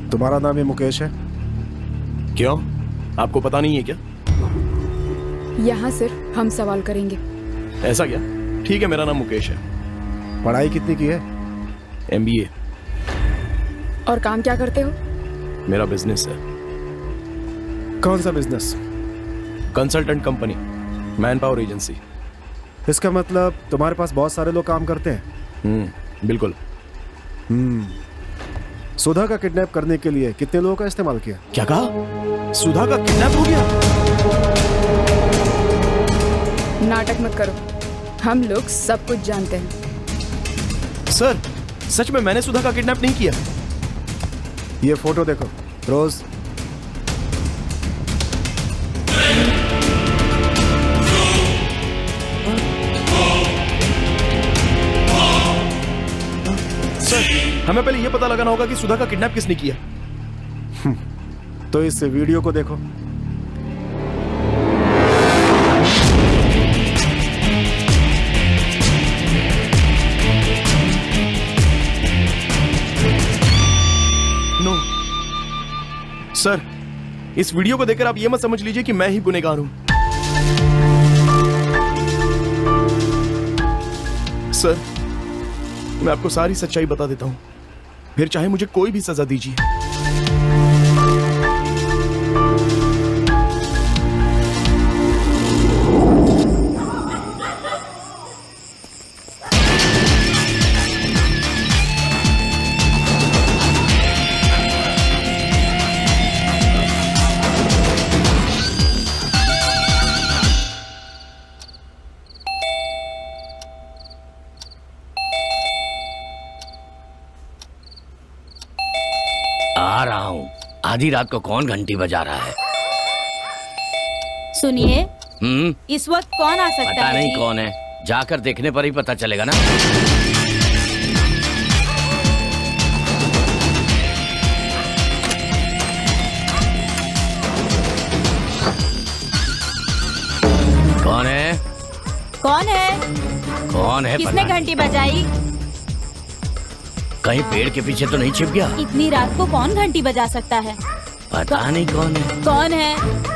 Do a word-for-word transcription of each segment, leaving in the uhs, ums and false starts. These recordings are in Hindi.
तुम्हारा नाम ही मुकेश है? क्यों, आपको पता नहीं है क्या? यहाँ सिर्फ हम सवाल करेंगे। ऐसा क्या? ठीक है, मेरा नाम मुकेश है। पढ़ाई कितनी की है? M B A. और काम क्या करते हो? मेरा बिजनेस है। कौन सा business? Consultant company, man power agency. इसका मतलब तुम्हारे पास बहुत सारे लोग काम करते हैं? हम्म, बिल्कुल। हम्म। सुधा का किडनैप करने के लिए कितने लोगों का इस्तेमाल किया? क्या कहा? सुधा का किडनैप हो गया? नाटक मत करो, हम लोग सब कुछ जानते हैं। सर, सच में मैंने सुधा का किडनैप नहीं किया। ये फोटो देखो, रोज। सर, हमें पहले यह पता लगाना होगा कि सुधा का किडनैप किसने किया। तो इस वीडियो को देखो। नो सर, इस वीडियो को देखकर आप यह मत समझ लीजिए कि मैं ही गुनहगार हूं। सर, मैं आपको सारी सच्चाई बता देता हूं, फिर चाहे मुझे कोई भी सजा दीजिए। आ रहा हूँ। आधी रात को कौन घंटी बजा रहा है? सुनिए, हम्म, इस वक्त कौन आ सकता है? पता नहीं कौन है, जाकर देखने पर ही पता चलेगा ना। कौन है? कौन है? कौन है? किसने पता घंटी बजाई? कहीं पेड़ के पीछे तो नहीं छिप गया? इतनी रात को कौन घंटी बजा सकता है? पता नहीं कौन है। कौन है?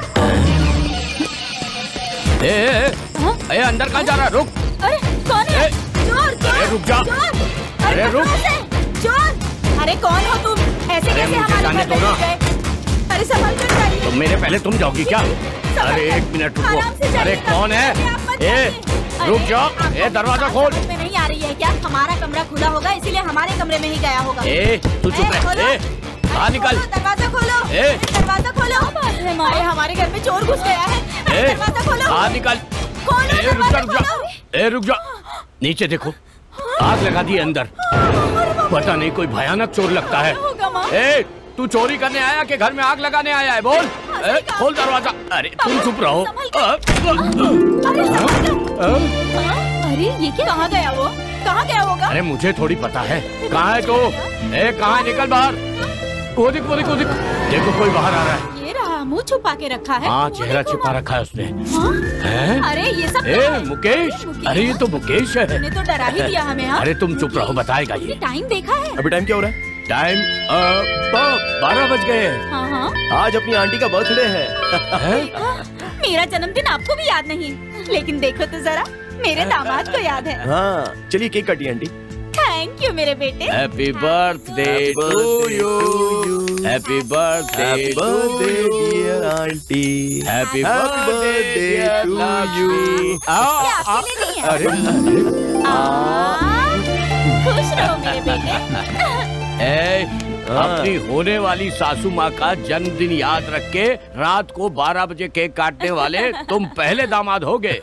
ए, ए, हाँ? ए, अंदर कहाँ जा रहा है? रुक। अरे कौन है? ए, चोर, चोर, अरे रुक जा। चोर। अरे रुक। चोर। अरे कौन हो तुम? ऐसे अरे कैसे मुझे हमारे जाने घर दो में ना। घुस गए? अरे संभल कर जाइए। तो मेरे पहले तुम जाओगी क्या? संभल अरे कर। एक मिनट रुको। आराम से जाइए, अरे कौन है? आप मत ए, जाइए। रुक अरे, जाओ। आपको ए, दरवाजा बात खोल। समझ में नहीं आ रही है क्या? हमारा कमरा खुला होगा, इसीलिए हमारे कमरे में ही गया होगा। ए, तू चुप ए, रह। खोलो। ए, बाहर अरे निकल। खोलो, दरवाजा खोलो। ए। अरे, दरवाजा खोलो। अरे मारे, हमारे घर में चोर घुस गया है। अरे, ए, दरवाजा खोलो। बाहर निकल। खोलो, ए, रुक जा, दरवाजा रुक जा। खोलो। ए, रुक जा। नीचे देखो, आग लगा दी है अंदर। पता नहीं कोई भयानक चोर लगता है। होगा माँ। ए, तू चोरी करने आया कि घर में आग लगाने आया है? बोल। ए, खोल दरवाजा। अरे तुम चुप रहो। अरे संभल कर। हाँ? अरे ये क्या? कहाँ गया वो? कहाँ गया होगा? अरे मुझे थोड़ी पता है। कहाँ है तू? ए, कहाँ है? निकल बाहर। वो दिख, वो दिख, वो दिख। देखो कोई बाहर आ रहा है। ये रहा, मुंह छुपा के रखा है। हाँ, वो चेहरा देखो छिपा वहाँ। रखा है उसने। हाँ? हैं? अरे ये सब ए, क्या है? मुकेश। अरे ये तो मुकेश है। तूने तो डरा ही दिया हमें। हाँ? अरे तुम चुप रहो, बताएगा ये। टाइम देखा है? अभी टाइम क्या हो रहा है? टाइम बारह बज गए हैं। हाँ हाँ। आज अपनी आंटी का बर्थडे है। हैं? मेरा जन्मदिन आपको भी याद नहीं, लेकिन देखो तो जरा, मेरे दामाद को याद है। हाँ, चलिए केक काटिए आंटी। थैंक यू मेरे बेटे। Happy birthday to you. Happy birthday to dear aunty. Happy birthday birthday to you. ये आपके लिए नहीं है। अरे आ, खुश रहो मेरे बेटे। ए, अपनी होने वाली सासू माँ का जन्मदिन याद रख के रात को बारह बजे केक काटने वाले तुम पहले दामाद होगे।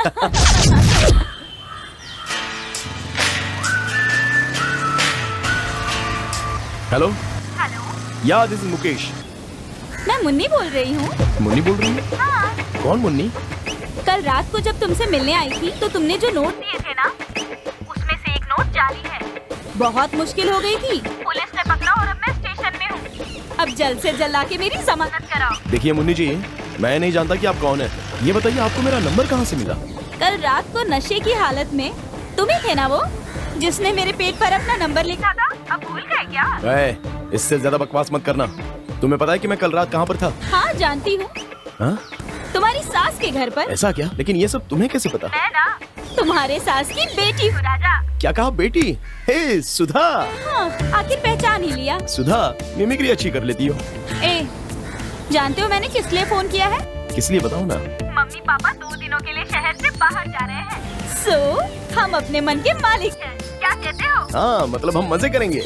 Hello hello, yeah this is Mukesh. मैं मुन्नी बोल रही हूँ। मुन्नी बोल रही है? हाँ। कौन मुन्नी? कल रात को जब तुमसे मिलने आई थी तो तुमने जो नोट दिए थे ना, उसमें से एक नोट जाली है। बहुत मुश्किल हो गई थी, पुलिस ने पकड़ा और अब मैं स्टेशन में हूँ। अब जल्द से जल्द आके मेरी जमानत कराओ। देखिए मुन्नी जी, मैं नहीं जानता कि आप कौन है। ये बताइए आपको मेरा नंबर कहाँ से मिला? कल रात को नशे की हालत में तुम ही थे ना वो जिसने मेरे पेट पर अपना नंबर लिखा था? अब भूल गए क्या? ए, इससे ज्यादा बकवास मत करना। तुम्हें पता है कि मैं कल रात कहाँ पर था? हाँ जानती हूँ, हाँ? तुम्हारी सास के घर पर। ऐसा क्या? लेकिन ये सब तुम्हें कैसे पता? मैं ना तुम्हारे सास की बेटी हूँ राजा। क्या कहा बेटी? हे सुधा। हाँ, आखिर पहचान ही लिया। सुधा मिमिक्री अच्छी कर लेती हो। ए, जानते हो मैंने किस लिए फोन किया है? किस लिए बताओ ना। मम्मी पापा दो दिनों के लिए शहर से बाहर जा रहे हैं। सो so, हम अपने मन के मालिक हैं। क्या कहते हो? हाँ, मतलब हम मजे करेंगे।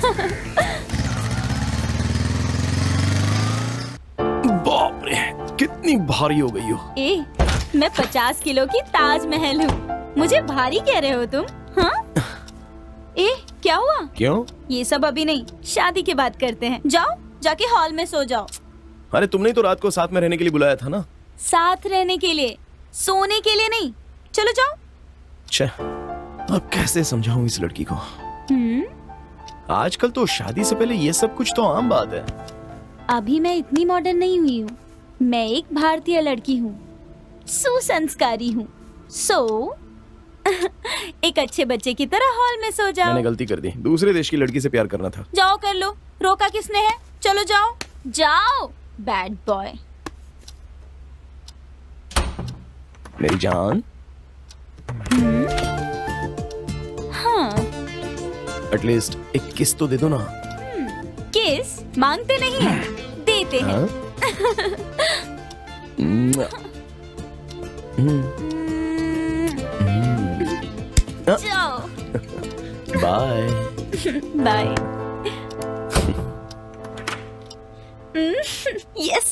बाप रे, कितनी भारी हो गई हो। ए, मैं पचास किलो की ताजमहल हूँ, मुझे भारी कह रहे हो तुम? हाँ? ए, क्या हुआ? क्यों? ये सब अभी नहीं, शादी के बाद करते हैं। जाओ, जाके हॉल में सो जाओ। अरे तुमने तो रात को साथ में रहने के लिए बुलाया था ना। साथ रहने के लिए, सोने के लिए नहीं। चलो जाओ। अच्छा, अब कैसे समझाऊं इस लड़की को? हम्म, आजकल तो शादी से पहले ये सब कुछ तो आम बात है। अभी मैं इतनी मॉडर्न नहीं हुई हूँ। मैं एक भारतीय लड़की हूँ, सुसंस्कारी हूँ। सो एक अच्छे बच्चे की तरह हॉल में सो जाओ। मैंने गलती कर दी, दूसरे देश की लड़की से प्यार करना था। जाओ कर लो, रोका किसने है? चलो जाओ जाओ, बैड बॉय। मेरी जान। हाँ, एटलीस्ट एक किस तो दे दो ना। किस मांगते नहीं है, देते हैं। हाँ? जाओ। Bye bye. यस।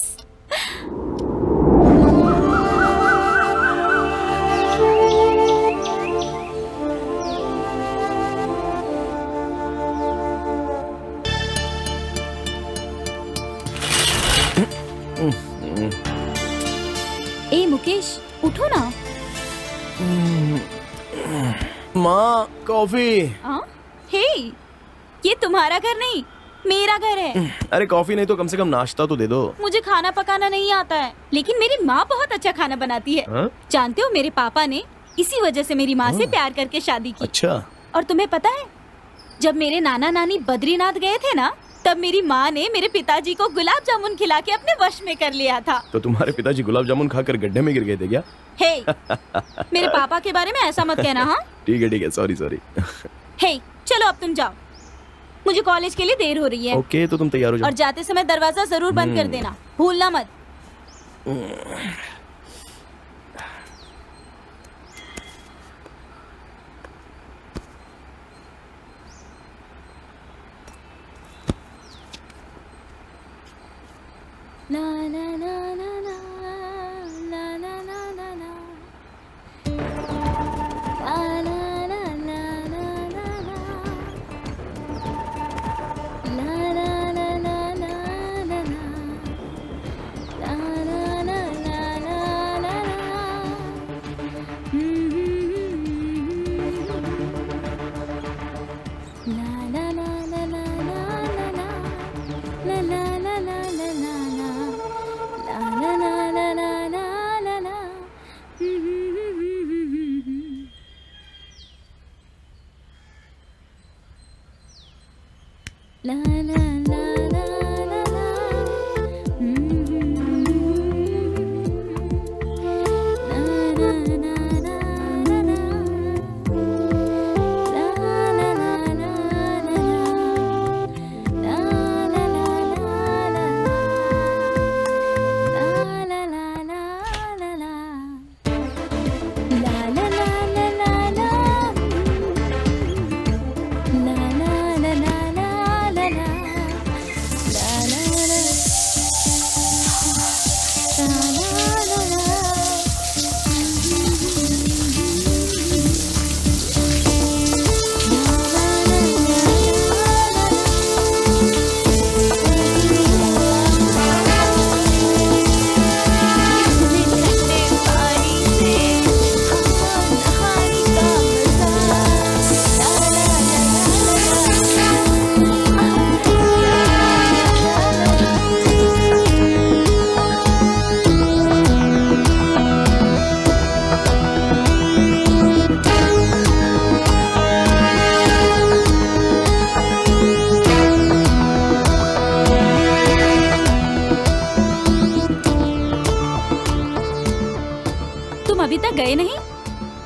ए मुकेश, उठो ना। माँ, कॉफी। हाँ? हे, ये तुम्हारा घर नहीं, मेरा घर है। अरे कॉफी नहीं तो कम से कम नाश्ता तो दे दो। मुझे खाना पकाना नहीं आता है, लेकिन मेरी माँ बहुत अच्छा खाना बनाती है। हाँ? जानते हो, मेरे पापा ने इसी वजह से मेरी माँ से प्यार करके शादी की। अच्छा। और तुम्हें पता है, जब मेरे नाना नानी बद्रीनाथ गए थे ना, तब मेरी माँ ने मेरे पिताजी को गुलाब जामुन खिला के अपने वश में कर लिया था। तो तुम्हारे पिताजी गुलाब जामुन खाकर गड्ढे में गिर गए थे क्या? हे, मेरे पापा के बारे में ऐसा मत कहना। हाँ, ठीक है ठीक है, सॉरी सॉरी। हे, चलो अब तुम जाओ, मुझे कॉलेज के लिए देर हो रही है। ओके, तो तुम तैयार हो जाओ। और जाते समय दरवाजा जरूर बंद कर देना, भूलना मत। ला ला ला ला ला ला ला ला ला ला ला ला ला ला ला La la la la la la. Mm-hmm. La la la la la la. La la la la la la. La la la la la la. La la la la la la. La la la la la la. La la la la la. La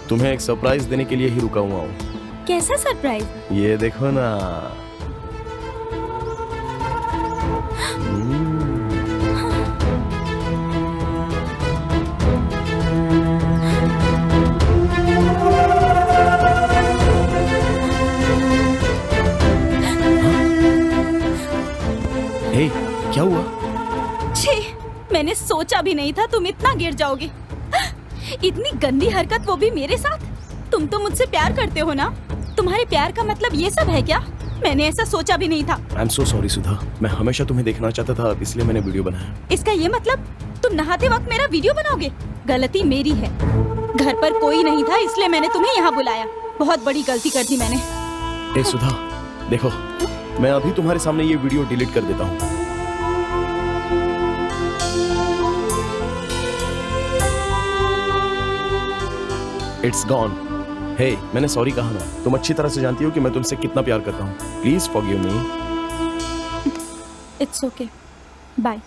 तुम्हें एक सरप्राइज देने के लिए ही रुका हुआ हूँ। कैसा सरप्राइज? ये देखो ना। हे, क्या हुआ? छी, मैंने सोचा भी नहीं था तुम इतना गिर जाओगे। इतनी गंदी हरकत, वो भी मेरे साथ। तुम तो मुझसे प्यार करते हो ना? तुम्हारे प्यार का मतलब ये सब है क्या? मैंने ऐसा सोचा भी नहीं था। आई एम सो सॉरी सुधा, मैं हमेशा तुम्हें देखना चाहता था, इसलिए मैंने वीडियो बनाया। इसका ये मतलब तुम नहाते वक्त मेरा वीडियो बनाओगे? गलती मेरी है। घर पर कोई नहीं था, इसलिए मैंने तुम्हें यहाँ बुलाया। बहुत बड़ी गलती कर दी मैंने। ए सुधा, देखो, मैं अभी तुम्हारे सामने ये वीडियो डिलीट कर देता हूँ। It's gone. हे, मैंने सॉरी कहा ना। तुम अच्छी तरह से जानती हो कि मैं तुमसे कितना प्यार करता हूँ। Please forgive me. It's okay, bye.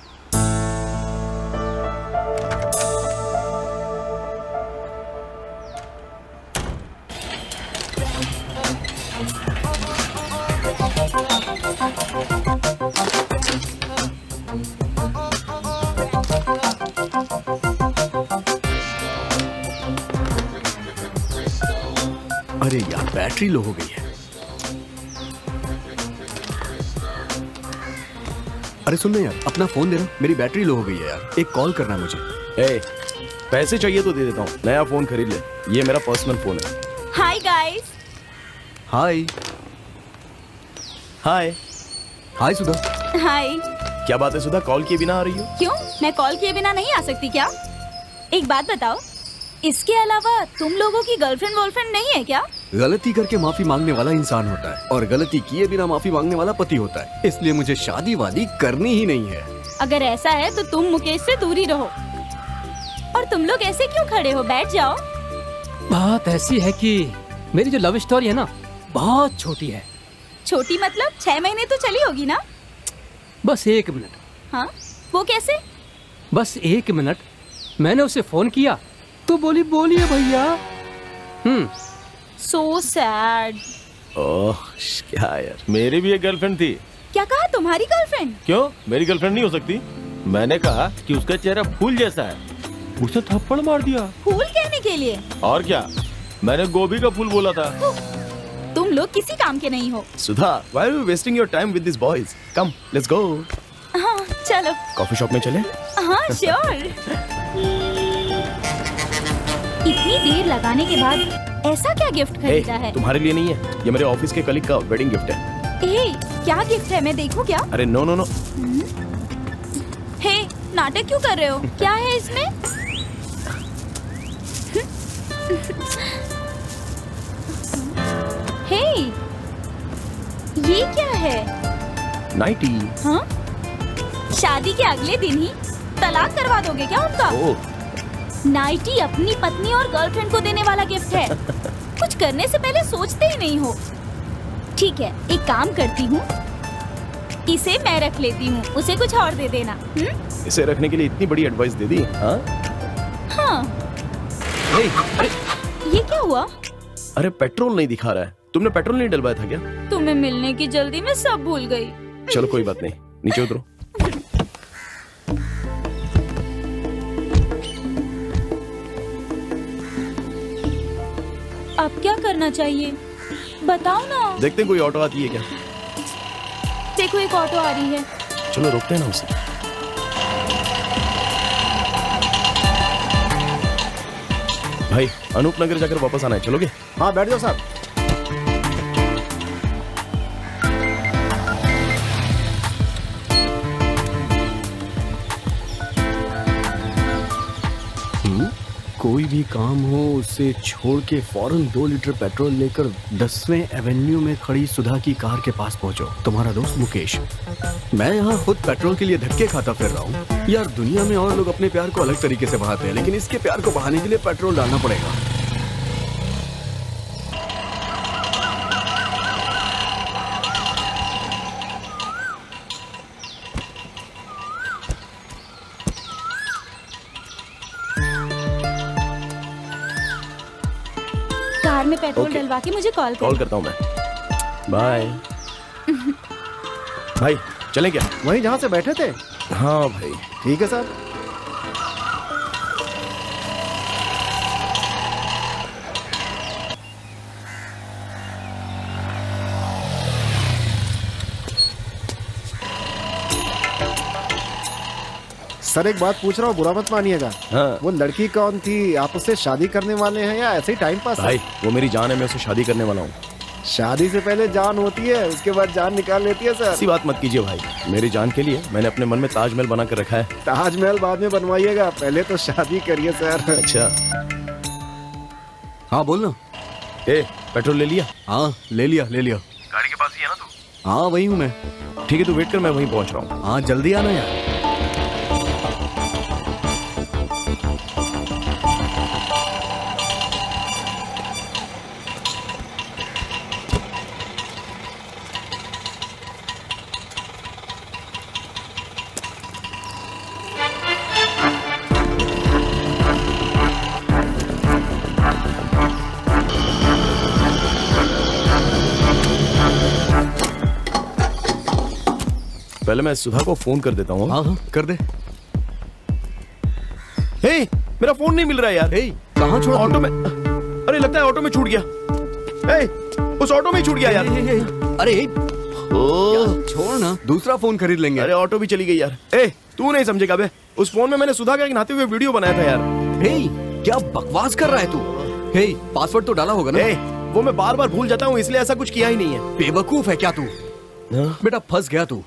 अरे यार, बैटरी लो हो गई है। अरे सुन ना यार, अपना फोन दे रहा, मेरी बैटरी लो हो गई है यार। एक कॉल करना है मुझे। ए, पैसे चाहिए तो दे देता हूँ, नया फोन खरीद ले। ये मेरा पर्सनल फोन है। Hi guys. Hi hi hi Sudha. Hi. क्या बात है सुधा, कॉल किए बिना आ रही हो? क्यों, मैं कॉल किए बिना नहीं आ सकती क्या? एक बात बताओ, इसके अलावा तुम लोगों की गर्लफ्रेंड वॉलफ्रेंड नहीं है क्या? गलती करके माफी मांगने वाला इंसान होता है और गलती किए बिना माफी मांगने वाला पति होता है। इसलिए मुझे शादी वादी करनी ही नहीं है। अगर ऐसा है तो तुम मुकेश से दूर ही रहो। और तुम लोग ऐसे क्यों खड़े हो, बैठ जाओ। बात ऐसी है कि मेरी जो लव स्टोरी है ना, बहुत छोटी है। छोटी मतलब? छह महीने तो चली होगी ना? बस एक मिनट। हाँ, वो कैसे? बस एक मिनट। मैंने उसे फोन किया तो बोली बोलिए भैया। हम्म सो सैड। ओह क्या यार, मेरी भी एक गर्लफ्रेंड थी। क्या कहा, तुम्हारी गर्लफ्रेंड? क्यों, मेरी गर्लफ्रेंड नहीं हो सकती? मैंने कहा कि उसका चेहरा फूल जैसा है, उसे थप्पड़ मार दिया। फूल कहने के लिए? और क्या, मैंने गोभी का फूल बोला था। तुम लोग किसी काम के नहीं हो। सुधा, why are you wasting your time with these boys? Come, let's go. हाँ चलो। कॉफी शॉप में चले? हाँ श्योर। इतनी देर लगाने के बाद ऐसा क्या गिफ्ट खरीदा है? तुम्हारे लिए नहीं है, ये मेरे ऑफिस के कलीग का वेडिंग गिफ्ट है। ए, क्या गिफ्ट है, मैं देखूं क्या? अरे नो नो नो। हे, नाटक क्यों कर रहे हो? क्या है इसमें? हे, ये क्या है? नाइटी। हाँ? शादी के अगले दिन ही तलाक करवा दोगे क्या उनका? ओह। नाइटी अपनी पत्नी और गर्लफ्रेंड को देने वाला गिफ्ट है। कुछ करने से पहले सोचते ही नहीं हो। ठीक है, एक काम करती हूँ, इसे मैं रख लेती हूँ, उसे कुछ और दे देना। हुँ? इसे रखने के लिए इतनी बड़ी एडवाइस दे दी? हाँ? हाँ। हे, अरे ये क्या हुआ? अरे पेट्रोल नहीं दिखा रहा है। तुमने पेट्रोल नहीं डलवाया था क्या? तुम्हें मिलने की जल्दी में सब भूल गई। चलो कोई बात नहीं, नीचे उतरो। अब क्या करना चाहिए, बताओ ना। देखते हैं कोई ऑटो आती है क्या। देखो एक ऑटो आ रही है। चलो रोकते हैं ना उसे। भाई, अनूप नगर जाकर वापस आना है, चलोगे? हाँ बैठ जाओ साहब। कोई भी काम हो उसे छोड़ के फौरन दो लीटर पेट्रोल लेकर दसवें एवेन्यू में खड़ी सुधा की कार के पास पहुंचो। तुम्हारा दोस्त मुकेश। मैं यहाँ खुद पेट्रोल के लिए धक्के खाता फिर रहा हूँ। यार दुनिया में और लोग अपने प्यार को अलग तरीके से बहाते हैं, लेकिन इसके प्यार को बहाने के लिए पेट्रोल डालना पड़ेगा। Petrol Okay. डलवा के मुझे कॉल कॉल कर। करता हूँ मैं। बाय। भाई चलें क्या? वहीं जहाँ से बैठे थे। हाँ भाई ठीक है साहब। सर एक बात पूछ रहा हूँ, बुरा मत मानिएगा। हाँ। वो लड़की कौन थी? आप उससे शादी करने वाले हैं या ऐसे ही टाइम पास? भाई वो मेरी जान है, मैं उससे शादी करने वाला हूँ। शादी से पहले जान होती है, उसके बाद जान निकाल लेती है सर। ऐसी बात मत कीजिए भाई, मेरी जान के लिए मैंने अपने मन में ताजमहल बना कर रखा है। ताजमहल बाद में बनवाइएगा, पहले तो शादी करिए सर। अच्छा हाँ बोलना। ए पेट्रोल ले लिया? हाँ ले लिया ले लिया। गाड़ी के पास ही है ना तू? हाँ वही हूँ मैं। ठीक है तू वेट कर, मैं वहीं पहुंच रहा हूँ। हाँ जल्दी आना यार। पहले मैं सुधा को फोन कर देता हूँ। हाँ हाँ कर दे। हे मेरा फोन नहीं मिल रहा है यार। हे कहाँ छोड़ा? ऑटो में। अरे लगता है ऑटो में छूट गया। हे उस ऑटो में ही छूट गया यार। हे, हे, हे, अरे यार, छोड़ ना, दूसरा फोन खरीद लेंगे। अरे ऑटो भी चली गई यार। ए तू नहीं समझेगा बे, उस फोन में मैंने सुधा का एक नहाते हुए वीडियो बनाया था यार। हे क्या बकवास कर रहा है तू? हे पासवर्ड तो डाला होगा ना? ए वो मैं बार बार भूल जाता हूँ, इसलिए ऐसा कुछ किया ही नहीं है। बेवकूफ है क्या तू? बेटा फंस गया तू।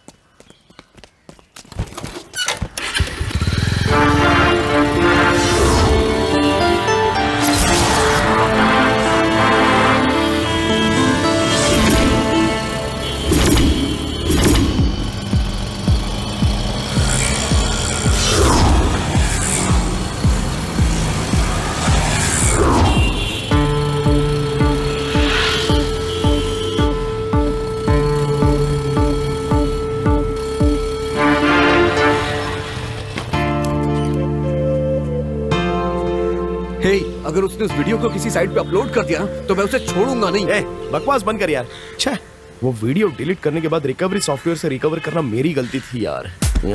अगर उसने उस वीडियो को किसी साइट पे अपलोड कर दिया तो मैं उसे छोड़ूंगा नहीं। ए, बकवास बंद कर यार। छे, वो वीडियो डिलीट करने के बाद रिकवरी सॉफ्टवेयर से रिकवर करना मेरी गलती थी यार।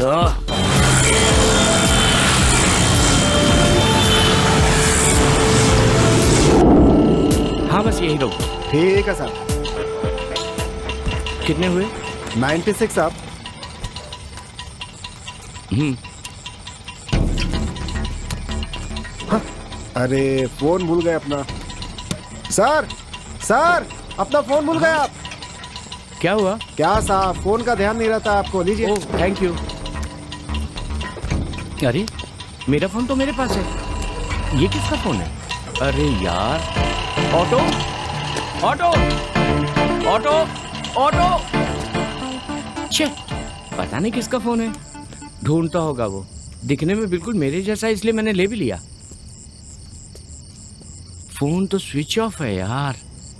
हाँ बस यही लोग। ठीक है साहब। कितने हुए? नाइन्टी सिक्स साहब। हम्म। अरे फोन भूल गए अपना। सर सर अपना फोन भूल गए आप। क्या हुआ? क्या साहब, फोन का ध्यान नहीं रहता आपको। लीजिए। Oh thank you. अरे मेरा फोन तो मेरे पास है, ये किसका फोन है? अरे यार, ऑटो ऑटो ऑटो ऑटो। छे, पता नहीं किसका फोन है। ढूंढता होगा वो, दिखने में बिल्कुल मेरे जैसा, इसलिए मैंने ले भी लिया। फोन तो स्विच ऑफ है यार।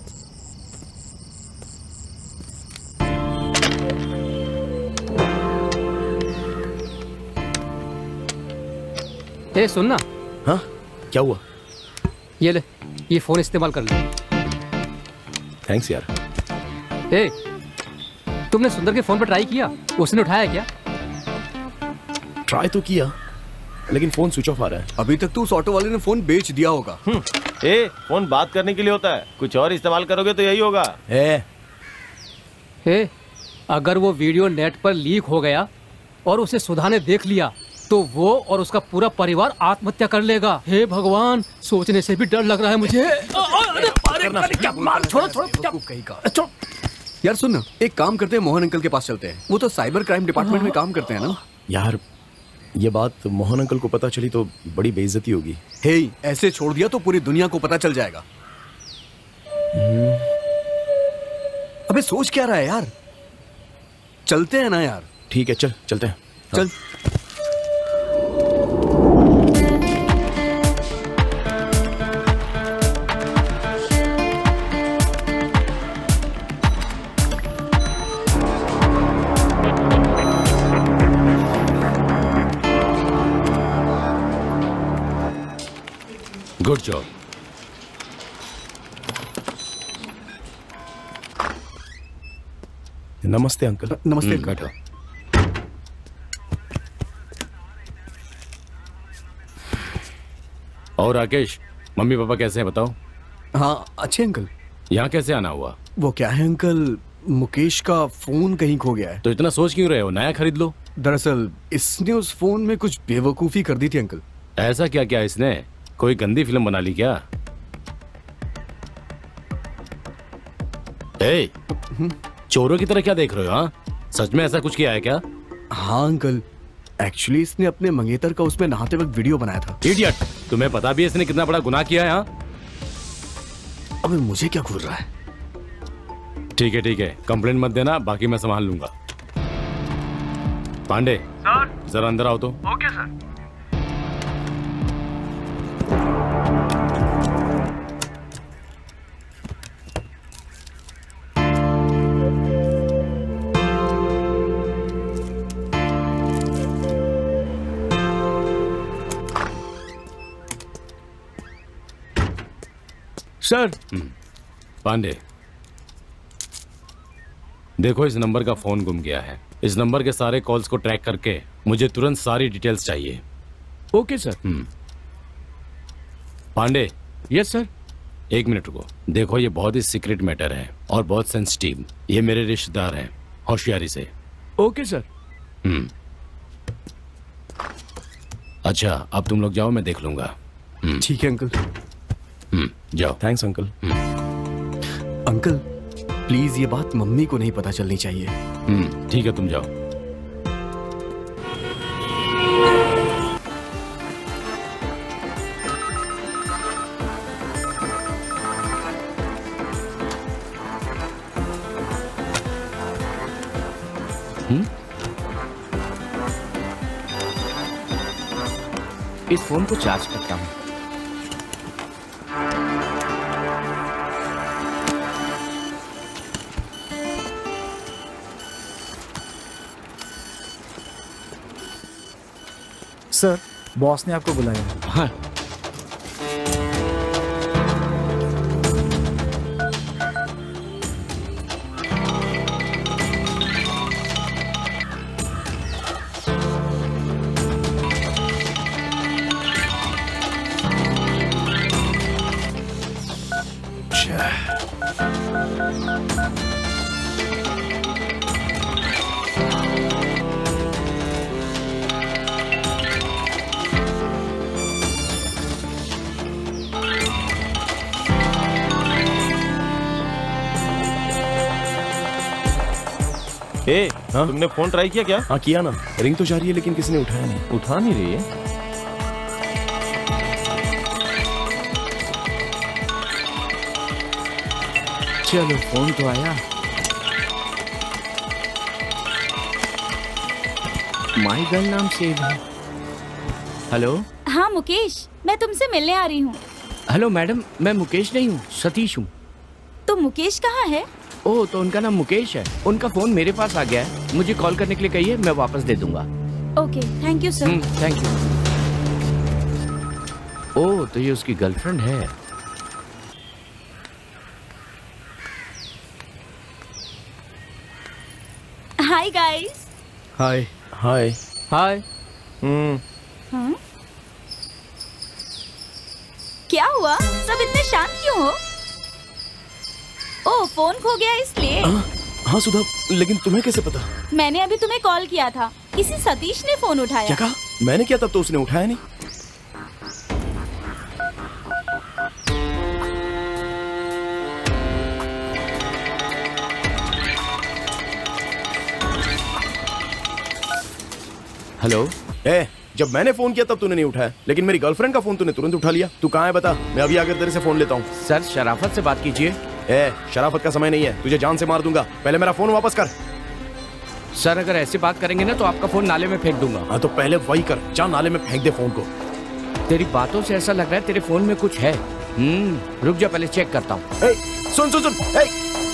ए सुनना। हाँ क्या हुआ? ये ले, ये फोन इस्तेमाल कर ले। थैंक्स यार। ए तुमने सुंदर के फोन पर ट्राई किया? उसने उठाया क्या? ट्राई तो किया, लेकिन फोन स्विच ऑफ आ रहा है। अभी तक तो उस ऑटो वाले ने फोन बेच दिया होगा। ए, फोन बात करने के लिए होता है, कुछ और इस्तेमाल करोगे तो यही होगा। ए, ए, अगर वो वीडियो नेट पर लीक हो गया और उसे सुधा ने देख लिया तो वो और उसका पूरा परिवार आत्महत्या कर लेगा। हे भगवान, सोचने से भी डर लग रहा है मुझे। छोड़ो छोड़ो। यार सुन ना, एक काम करते हैं, मोहन अंकल के पास चलते हैं। वो तो साइबर क्राइम डिपार्टमेंट में काम करते हैं ना। यार ये बात मोहन अंकल को पता चली तो बड़ी बेइज्जती होगी। हे, ऐसे छोड़ दिया तो पूरी दुनिया को पता चल जाएगा। अबे सोच क्या रहा है यार? चलते हैं ना यार। ठीक है चल चलते हैं। चल। Good job. नमस्ते अंकल। नमस्ते हम्म, बैठो। और राकेश, मम्मी पापा कैसे हैं बताओ? हाँ अच्छे अंकल। यहाँ कैसे आना हुआ? वो क्या है अंकल, मुकेश का फोन कहीं खो गया है। तो इतना सोच क्यों रहे हो, नया खरीद लो। दरअसल इसने उस फोन में कुछ बेवकूफी कर दी थी अंकल। ऐसा क्या क्या इसने? कोई गंदी फिल्म बना ली क्या? ए, चोरों की तरह क्या देख रहे हो? हाँ, सच में ऐसा कुछ किया है क्या? हाँ अंकल, एक्चुअली इसने अपने मंगेतर का उसमें नहाते वक्त वीडियो बनाया था। इडियट, तुम्हें पता भी है इसने कितना बड़ा गुनाह किया है? हाँ, अबे मुझे क्या घूर रहा है? ठीक है ठीक है, कंप्लेंट मत देना, बाकी मैं संभाल लूंगा। पांडे सर, जरा अंदर आओ तो। Okay sir. सर। पांडे, देखो इस नंबर का फोन गुम गया है। इस नंबर के सारे कॉल्स को ट्रैक करके मुझे तुरंत सारी डिटेल्स चाहिए। Okay sir. Hmm. Pandey. Yes sir. एक मिनट रुको। देखो ये बहुत ही सीक्रेट मैटर है और बहुत सेंसिटिव। ये मेरे रिश्तेदार हैं, होशियारी से। Okay sir. हम्म। अच्छा अब तुम लोग जाओ, मैं देख लूंगा। ठीक है अंकल। हम्म, जाओ। Thanks uncle. अंकल प्लीज ये बात मम्मी को नहीं पता चलनी चाहिए। हम्म, ठीक है तुम जाओ। हम्म? इस फोन को चार्ज करता हूँ। सर, बॉस ने आपको बुलाया है। हाँ। ए, हाँ? तुमने फोन ट्राई किया क्या? हाँ किया ना, रिंग तो जा रही है लेकिन किसी ने उठाया नहीं। उठा नहीं रही है। चलो फोन तो आया। माई गर्ल नाम सेव है। हेलो। हाँ मुकेश, मैं तुमसे मिलने आ रही हूँ। हेलो मैडम, मैं मुकेश नहीं हूँ, सतीश हूँ। तो मुकेश कहाँ है? ओह, तो उनका नाम मुकेश है। उनका फोन मेरे पास आ गया है, मुझे कॉल करने के लिए कहिए, मैं वापस दे दूंगा। Okay, thank you sir. Thank you. Oh, तो ये उसकी गर्लफ्रेंड है। Hi guys. Hi. Hi. Hi. Hmm. हाँ? क्या हुआ? सब इतने शांत क्यों हो? ओह, फोन खो गया इसलिए। हाँ, हाँ सुधा, लेकिन तुम्हें कैसे पता? मैंने अभी तुम्हें कॉल किया था, किसी सतीश ने फोन उठाया। क्या कहा? मैंने किया तब तो उसने उठाया नहीं। हेलो। ए, जब मैंने फोन किया तब तूने नहीं उठाया, लेकिन मेरी गर्लफ्रेंड का फोन तूने तुरंत उठा लिया। तू कहाँ है बता, मैं अभी आकर तेरे से फोन लेता हूँ। सर, शराफत से बात कीजिए। ए, शराफत का समय नहीं है, तुझे जान से मार दूंगा। पहले मेरा फोन वापस कर। सर, अगर ऐसी बात करेंगे ना तो आपका फोन नाले में फेंक दूंगा। हाँ तो पहले वही कर, जा नाले में फेंक दे फोन को। तेरी बातों से ऐसा लग रहा है तेरे फोन में कुछ है। हम्म, रुक जा, पहले चेक करता हूँ। ए, सुन सुन सुन। ए,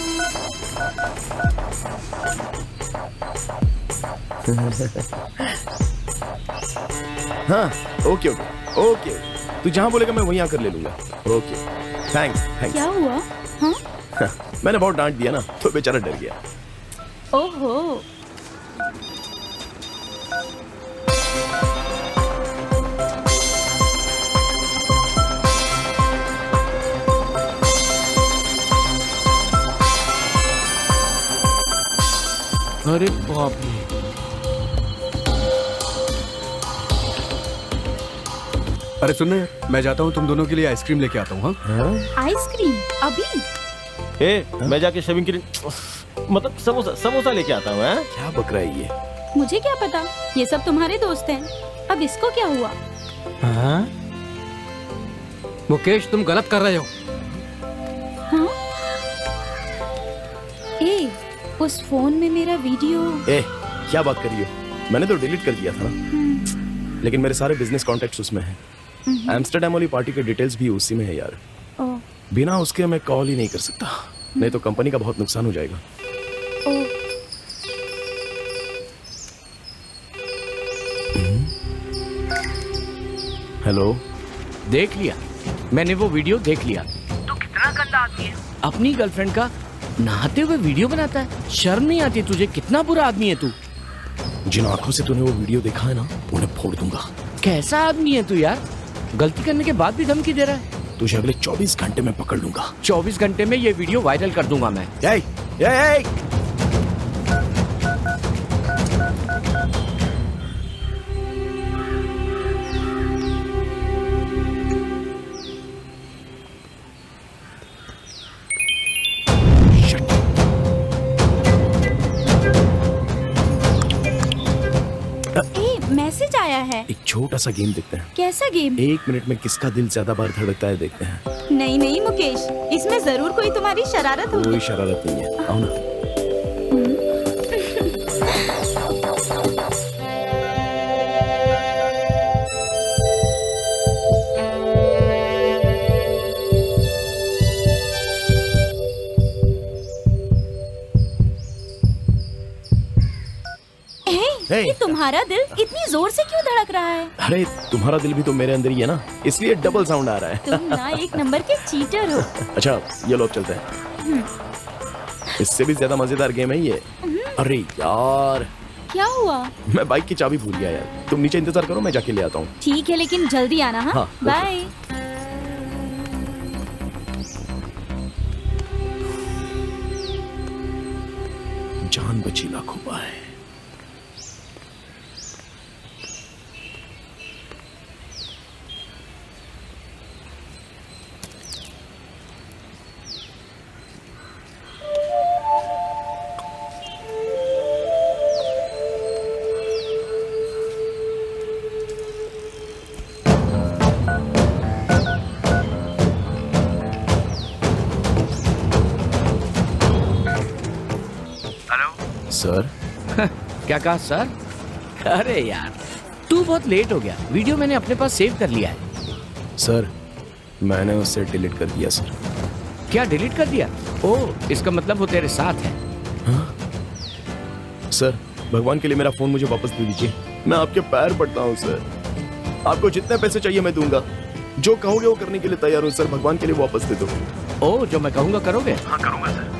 हाँ, ओके ओके ओके, तू जहाँ बोलेगा मैं वहीं आकर ले लूंगा। Okay, thanks thanks. क्या हुआ? हाँ? मैंने बहुत डांट दिया ना, तो बेचारा डर गया। ओहो, अरे बाप रे। अरे सुनना यार, मैं जाता हूँ, तुम दोनों के लिए आइसक्रीम लेके आता हूँ। हाँ आइसक्रीम अभी? ए, मैं जाके शेविंग क्रीम मतलब समोसा समोसा लेके आता हूँ। क्या बक रहा है ये? मुझे क्या पता, ये सब तुम्हारे दोस्त हैं। अब इसको क्या हुआ? हाँ? मुकेश तुम गलत कर रहे हो। हाँ? ए, उस फोन में मेरा वीडियो। ए, क्या बात कर रही हो? मैंने तो डिलीट कर दिया था, लेकिन मेरे सारे बिजनेस कॉन्टेक्ट्स उसमें हैं। एम्स्टरडेम वाली पार्टी के डिटेल्स भी उसी में है यार। ओ, बिना उसके मैं कॉल ही नहीं कर सकता, नहीं तो कंपनी का बहुत नुकसान हो जाएगा। Oh, hello. देख लिया मैंने वो वीडियो, देख लिया। तो कितना गंदा आदमी है। अपनी गर्लफ्रेंड का नहाते हुए वीडियो बनाता है, शर्म नहीं आती तुझे? कितना बुरा आदमी है तू। जिन आंखों से तूने वो वीडियो देखा है ना, उन्हें फोड़ दूंगा। कैसा आदमी है तू यार, गलती करने के बाद भी धमकी दे रहा है। तुझे अगले चौबीस घंटे में पकड़ लूंगा। चौबीस घंटे में ये वीडियो वायरल कर दूंगा मैं। ए, ए, ए, मैसेज आया है। एक छोटा सा गेम देखते हैं। कैसा गेम? एक मिनट में किसका दिल ज्यादा बार धड़कता है देखते हैं। नहीं नहीं मुकेश, इसमें जरूर कोई तुम्हारी शरारत होगी। कोई शरारत नहीं है, आओ ना। Hey, ये तुम्हारा दिल इतनी जोर से क्यों धड़क रहा है? अरे तुम्हारा दिल भी तो मेरे अंदर ही है ना, इसलिए डबल साउंड आ रहा है। तुम ना एक नंबर के चीटर हो। अच्छा ये लोग चलते हैं, इससे भी ज्यादा मजेदार गेम है ये। अरे यार क्या हुआ? मैं बाइक की चाबी भूल गया यार, तुम नीचे इंतजार करो, मैं जाके ले आता हूँ। ठीक है, लेकिन जल्दी आना। हाँ, हाँ, बाय। जान बची लाखों पाए। सर। क्या कहा सर? अरे यार तू बहुत लेट हो गया, वीडियो मैंने अपने पास सेव कर लिया है। सर मैंने उसे डिलीट कर दिया सर। क्या डिलीट कर दिया? ओह, इसका मतलब वो तेरे साथ है। हाँ? सर भगवान के लिए मेरा फोन मुझे वापस दे दीजिए, मैं आपके पैर पड़ता हूँ सर। आपको जितने पैसे चाहिए मैं दूंगा, जो कहोगे वो करने के लिए तैयार हूँ सर। भगवान के लिए वापस दे दो। ओह, जो मैं कहूँगा करोगे? हाँ करूँगा सर।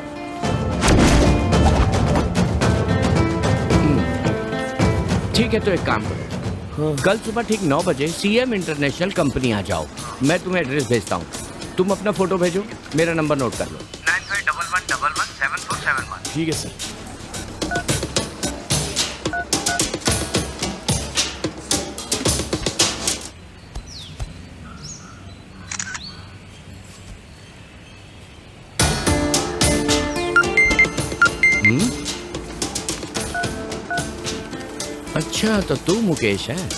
ठीक है तो एक काम करो, हाँ। कल सुबह ठीक नौ बजे सीएम इंटरनेशनल कंपनी आ जाओ, मैं तुम्हें एड्रेस भेजता हूँ। तुम अपना फोटो भेजो, मेरा नंबर नोट कर लो। Nine five double one double one seven four seven one. ठीक है सर। हम्म? अच्छा तो तू मुकेश है।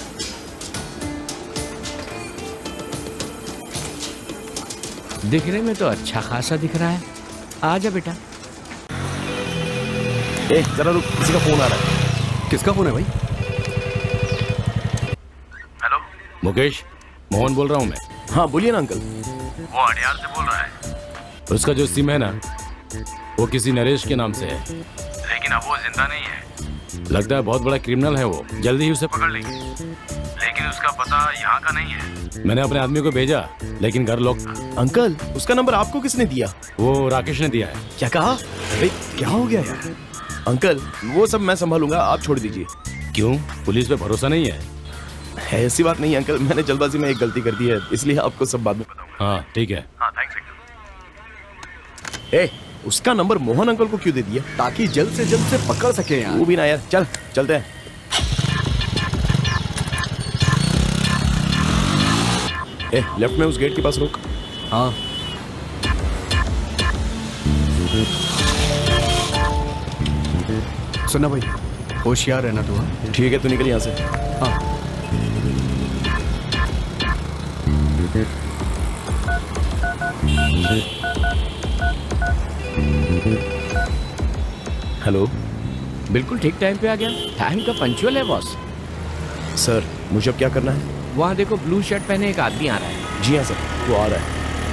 दिखने में तो अच्छा खासा दिख रहा है। आजा बेटा। ए, जरा रुक, किसी का फोन आ रहा है। किसका फोन है भाई? हेलो मुकेश, मोहन बोल रहा हूँ मैं। हाँ बोलिए ना अंकल। वो अड़ियार से बोल रहा है। उसका जो सिम है ना, वो किसी नरेश के नाम से है, लेकिन अब वो जिंदा नहीं है। लगता है बहुत बड़ा क्रिमिनल है वो, जल्दी ही उसे पकड़ लेंगे, लेकिन उसका पता यहाँ का नहीं है। मैंने अपने आदमी को भेजा, लेकिन घर लॉक। अंकल उसका नंबर आपको किसने दिया? वो राकेश ने दिया है। क्या कहा? भाई क्या हो गया यार? अंकल वो सब मैं संभालूंगा, आप छोड़ दीजिए। क्यों, पुलिस पे भरोसा नहीं है? ऐसी बात नहीं अंकल, मैंने जल्दबाजी में एक गलती कर दी है, इसलिए आपको सब बाद में बताऊंगा। हाँ ठीक है। हाँ थैंक्स अंकल। ए, उसका नंबर मोहन अंकल को क्यों दे दिया? ताकि जल्द से जल्द से पकड़ सके यार। वो भी ना यार, चल चलते हैं। ए, लेफ्ट में उस गेट के पास रोक। हाँ सुना भाई, होशियार रहना तू। हाँ ठीक है, तू निकल यहाँ से। हाँ हेलो। बिल्कुल ठीक टाइम पे आ गया, टाइम का पंचुअल है बॉस। सर मुझे अब क्या करना है? वहाँ देखो, ब्लू शर्ट पहने एक आदमी आ रहा है। जी हाँ सर, वो आ रहा है।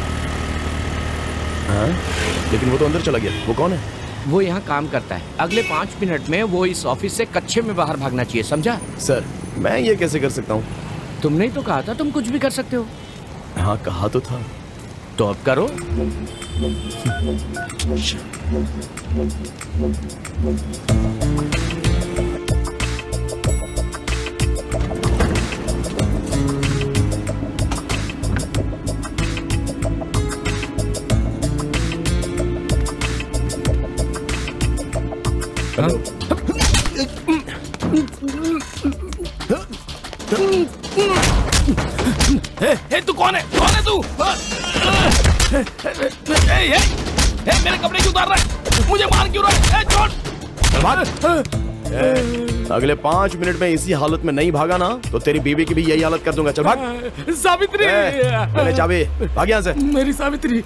हाँ लेकिन वो तो अंदर चला गया, वो कौन है? वो यहाँ काम करता है। अगले पाँच मिनट में वो इस ऑफिस से कच्चे में बाहर भागना चाहिए, समझा? सर मैं ये कैसे कर सकता हूँ? तुमने ही तो कहा था तुम कुछ भी कर सकते हो। हाँ कहा तो था। तो अब करो। हेलो। ए, ए, तू कौन है? कौन है तू? ए, ए, ए, ए, मेरे कपड़े क्यों उतार रहा है? मुझे मार क्यों रहा है? ए, छोड़। ए, अगले पाँच मिनट में इसी हालत में नहीं भागा ना तो तेरी बीवी की भी यही हालत कर दूंगा। चल भाग। सावित्री, मैंने चाबी, भाग यहाँ से। मेरी Savitri.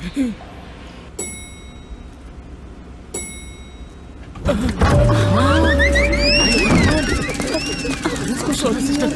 Sorry sister.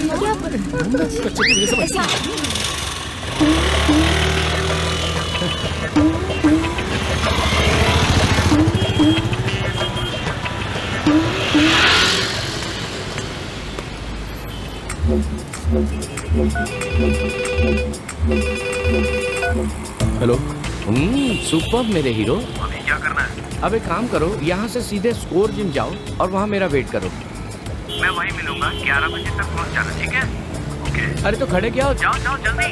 Hello. Hmm, super मेरे हीरो। अभी क्या करना है? अब एक काम करो, यहाँ से सीधे स्कोर जिम जाओ और वहाँ मेरा वेट करो। मैं वहीं मिलूंगा, ग्यारह बजे तक पहुंच जाना, ठीक है? ओके। अरे तो खड़े क्या हो? जाओ जाओ जल्दी।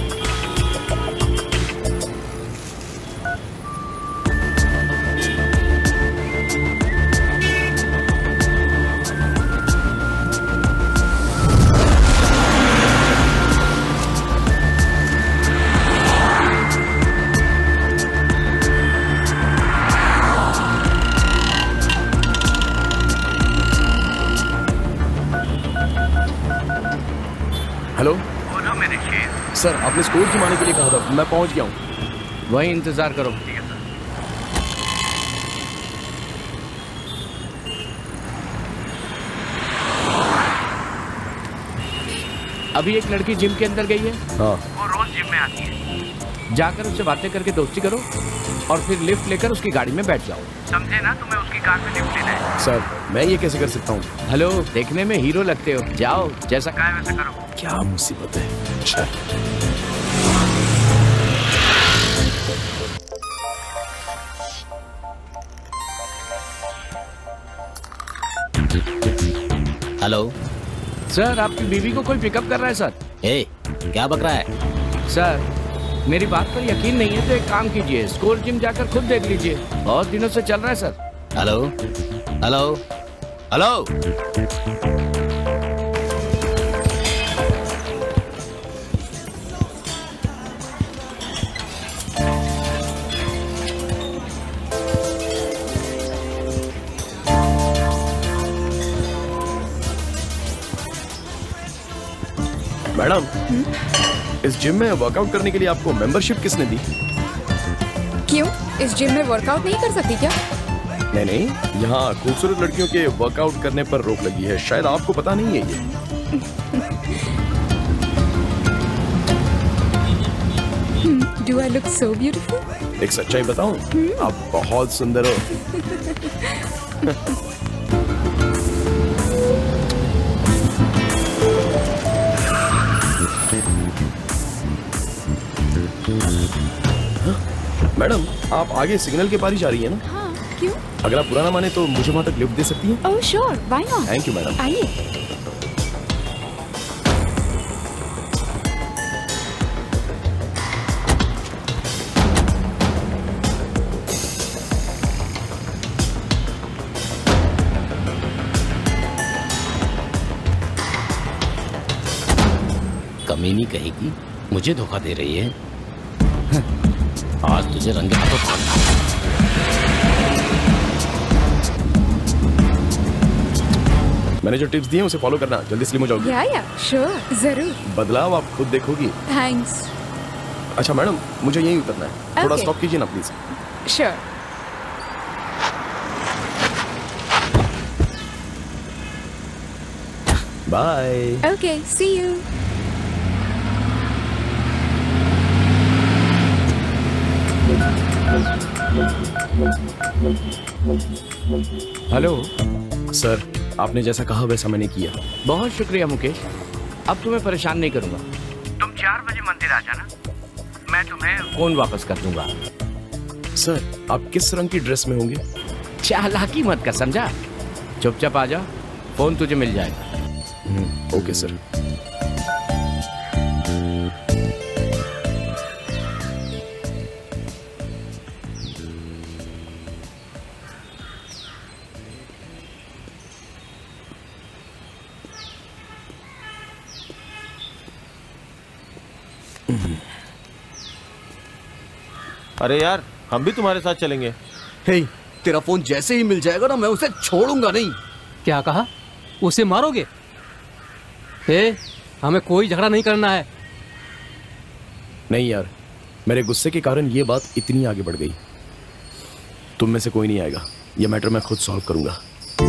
हेलो। बोलो मेरे शेर। सर आपने स्कोर जमाने के लिए कहा था, मैं पहुंच गया हूँ। वहीं इंतजार करो। ठीक है सर। अभी एक लड़की जिम के अंदर गई है। हाँ। वो रोज जिम में आती है। जाकर उससे बातें करके दोस्ती करो और फिर लिफ्ट लेकर उसकी गाड़ी में बैठ जाओ। समझे ना? तुम्हें उसकी कार में लिफ्ट लेना है। सर मैं ये कैसे कर सकता हूँ? हेलो, देखने में हीरो लगते हो, जाओ जैसा कहा है वैसा करो। क्या मुसीबत है। अच्छा। हेलो सर, आपकी बीवी को कोई पिकअप कर रहा है सर। ए, क्या बक रहा है? सर मेरी बात पर यकीन नहीं है तो एक काम कीजिए, स्कोर जिम जाकर खुद देख लीजिए, बहुत दिनों से चल रहा है sir. Hello hello hello. Madam, इस जिम में वर्कआउट करने के लिए आपको मेंबरशिप किसने दी? क्यों, इस जिम में वर्कआउट नहीं कर सकती क्या? नहीं नहीं, यहाँ खूबसूरत लड़कियों के वर्कआउट करने पर रोक लगी है, शायद आपको पता नहीं है ये। Do I look so beautiful? एक सच्चाई बताऊं, आप बहुत सुंदर हो। मैडम, आप आगे सिग्नल के पार ही जा रही है ना? हाँ, क्यों? अगर आप बुरा ना माने तो मुझे वहां तक लिफ्ट दे सकती हैं? Oh sure, why not. Thank you madam. आइए। कमीनी कहेगी मुझे धोखा दे रही है। आज तुझे रंगे हाथों पकड़ना। मैंने जो टिप्स दिए उसे फॉलो करना, जल्दी स्लिम हो जाओगी। या या श्योर, जरूर। बदलाव आप खुद देखोगी। थैंक्स। अच्छा मैडम, मुझे यहीं उतरना है, थोड़ा Okay. स्टॉप कीजिए ना please. Sure. Bye. Okay, see you. Hello sir, आपने जैसा कहा वैसा मैंने किया। बहुत शुक्रिया मुकेश, अब तुम्हें परेशान नहीं करूंगा। तुम चार बजे मंदिर आ जाना, मैं तुम्हें फोन वापस कर दूंगा। सर, आप किस रंग की ड्रेस में होंगे? चालाकी मत कर, समझा? चुपचाप आ जा, फोन तुझे मिल जाएगा। Okay sir. अरे यार, हम भी तुम्हारे साथ चलेंगे। हे, तेरा फोन जैसे ही मिल जाएगा ना, मैं उसे छोड़ूंगा नहीं। क्या कहा? उसे मारोगे? हे, हमें कोई झगड़ा नहीं करना है। नहीं यार, मेरे गुस्से के कारण ये बात इतनी आगे बढ़ गई। तुम में से कोई नहीं आएगा, ये मैटर मैं खुद सॉल्व करूंगा।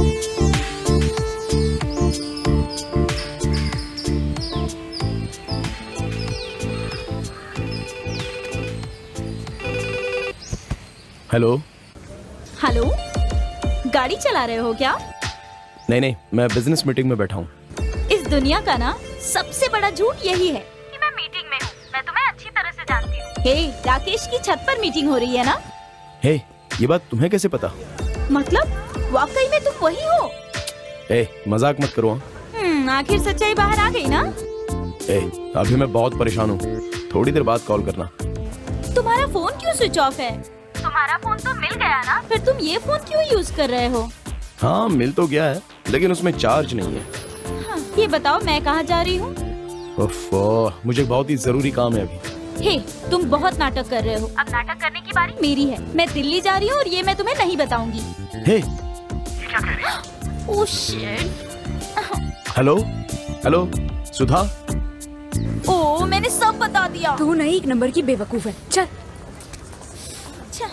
हेलो। हेलो, गाड़ी चला रहे हो क्या? नहीं नहीं, मैं बिजनेस मीटिंग में बैठा हूँ। इस दुनिया का ना सबसे बड़ा झूठ यही है कि मैं मीटिंग में हूँ। मैं तुम्हें अच्छी तरह से जानती हूँ। हे, राकेश की छत पर मीटिंग हो रही है ना? हे, ये बात तुम्हें कैसे पता? मतलब वाकई में तुम वही हो? ए, मजाक मत करो। हम्म, आखिर सच्चाई बाहर आ गई ना? ए, अभी मैं बहुत परेशान हूँ, थोड़ी देर बाद कॉल करना। तुम्हारा फोन क्यों स्विच ऑफ है? तुम्हारा फोन तो मिल गया ना, फिर तुम ये फोन क्यों यूज कर रहे हो? हाँ, मिल तो गया है, लेकिन उसमें चार्ज नहीं है। हाँ, ये बताओ मैं कहाँ जा रही हूँ? ओफो, मुझे बहुत ही जरूरी काम है अभी। हे, तुम बहुत नाटक कर रहे हो। अब नाटक करने की बारी मेरी है। मैं दिल्ली जा रही हूँ और ये मैं तुम्हें नहीं बताऊंगी। हे, ये क्या कह रही है? Oh shit. Hello hello Sudha. Oh, मैंने सब बता दिया। तू नहीं एक नंबर की बेवकूफ है। चल। अच्छा।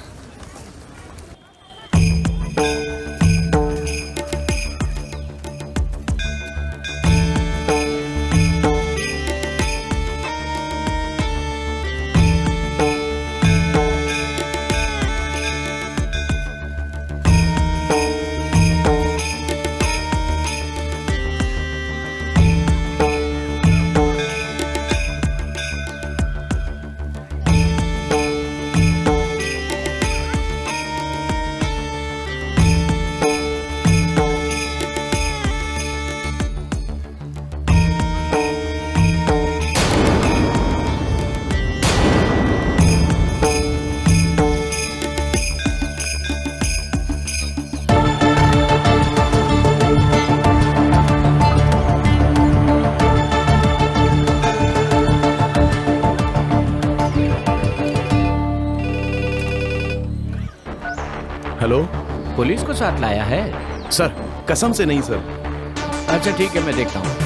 हेलो। पुलिस को साथ लाया है? सर, कसम से नहीं सर। अच्छा ठीक है, मैं देखता हूँ।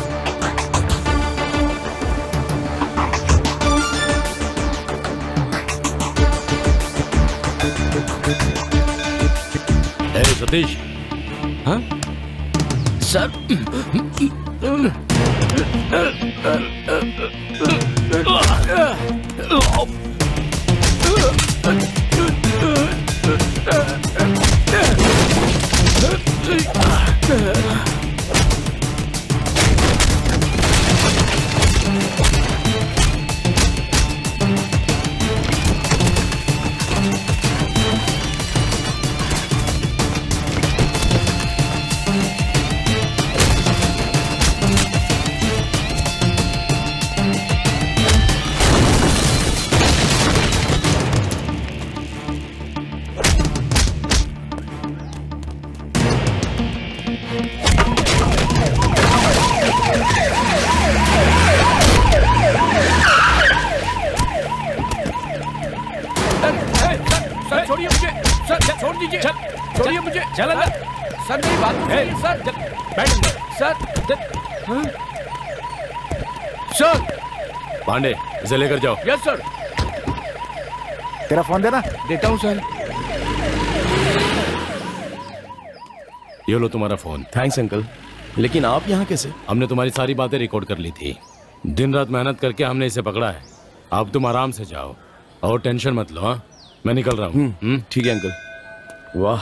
ए, सतीश। हाँ सर। छोड़िए मुझे। चल अंदर। सर मेरी बात सुनिए सर। बैठ सर। हाँ? सर। पांडे इसे लेकर जाओ। Yes sir. तेरा फोन देना। देता हूँ सर। ये लो तुम्हारा फोन। थैंक्स अंकल, लेकिन आप यहाँ कैसे? हमने तुम्हारी सारी बातें रिकॉर्ड कर ली थी। दिन रात मेहनत करके हमने इसे पकड़ा है। अब तुम आराम से जाओ और टेंशन मत लो। हाँ, मैं निकल रहा हूँ। ठीक है अंकल। वाह,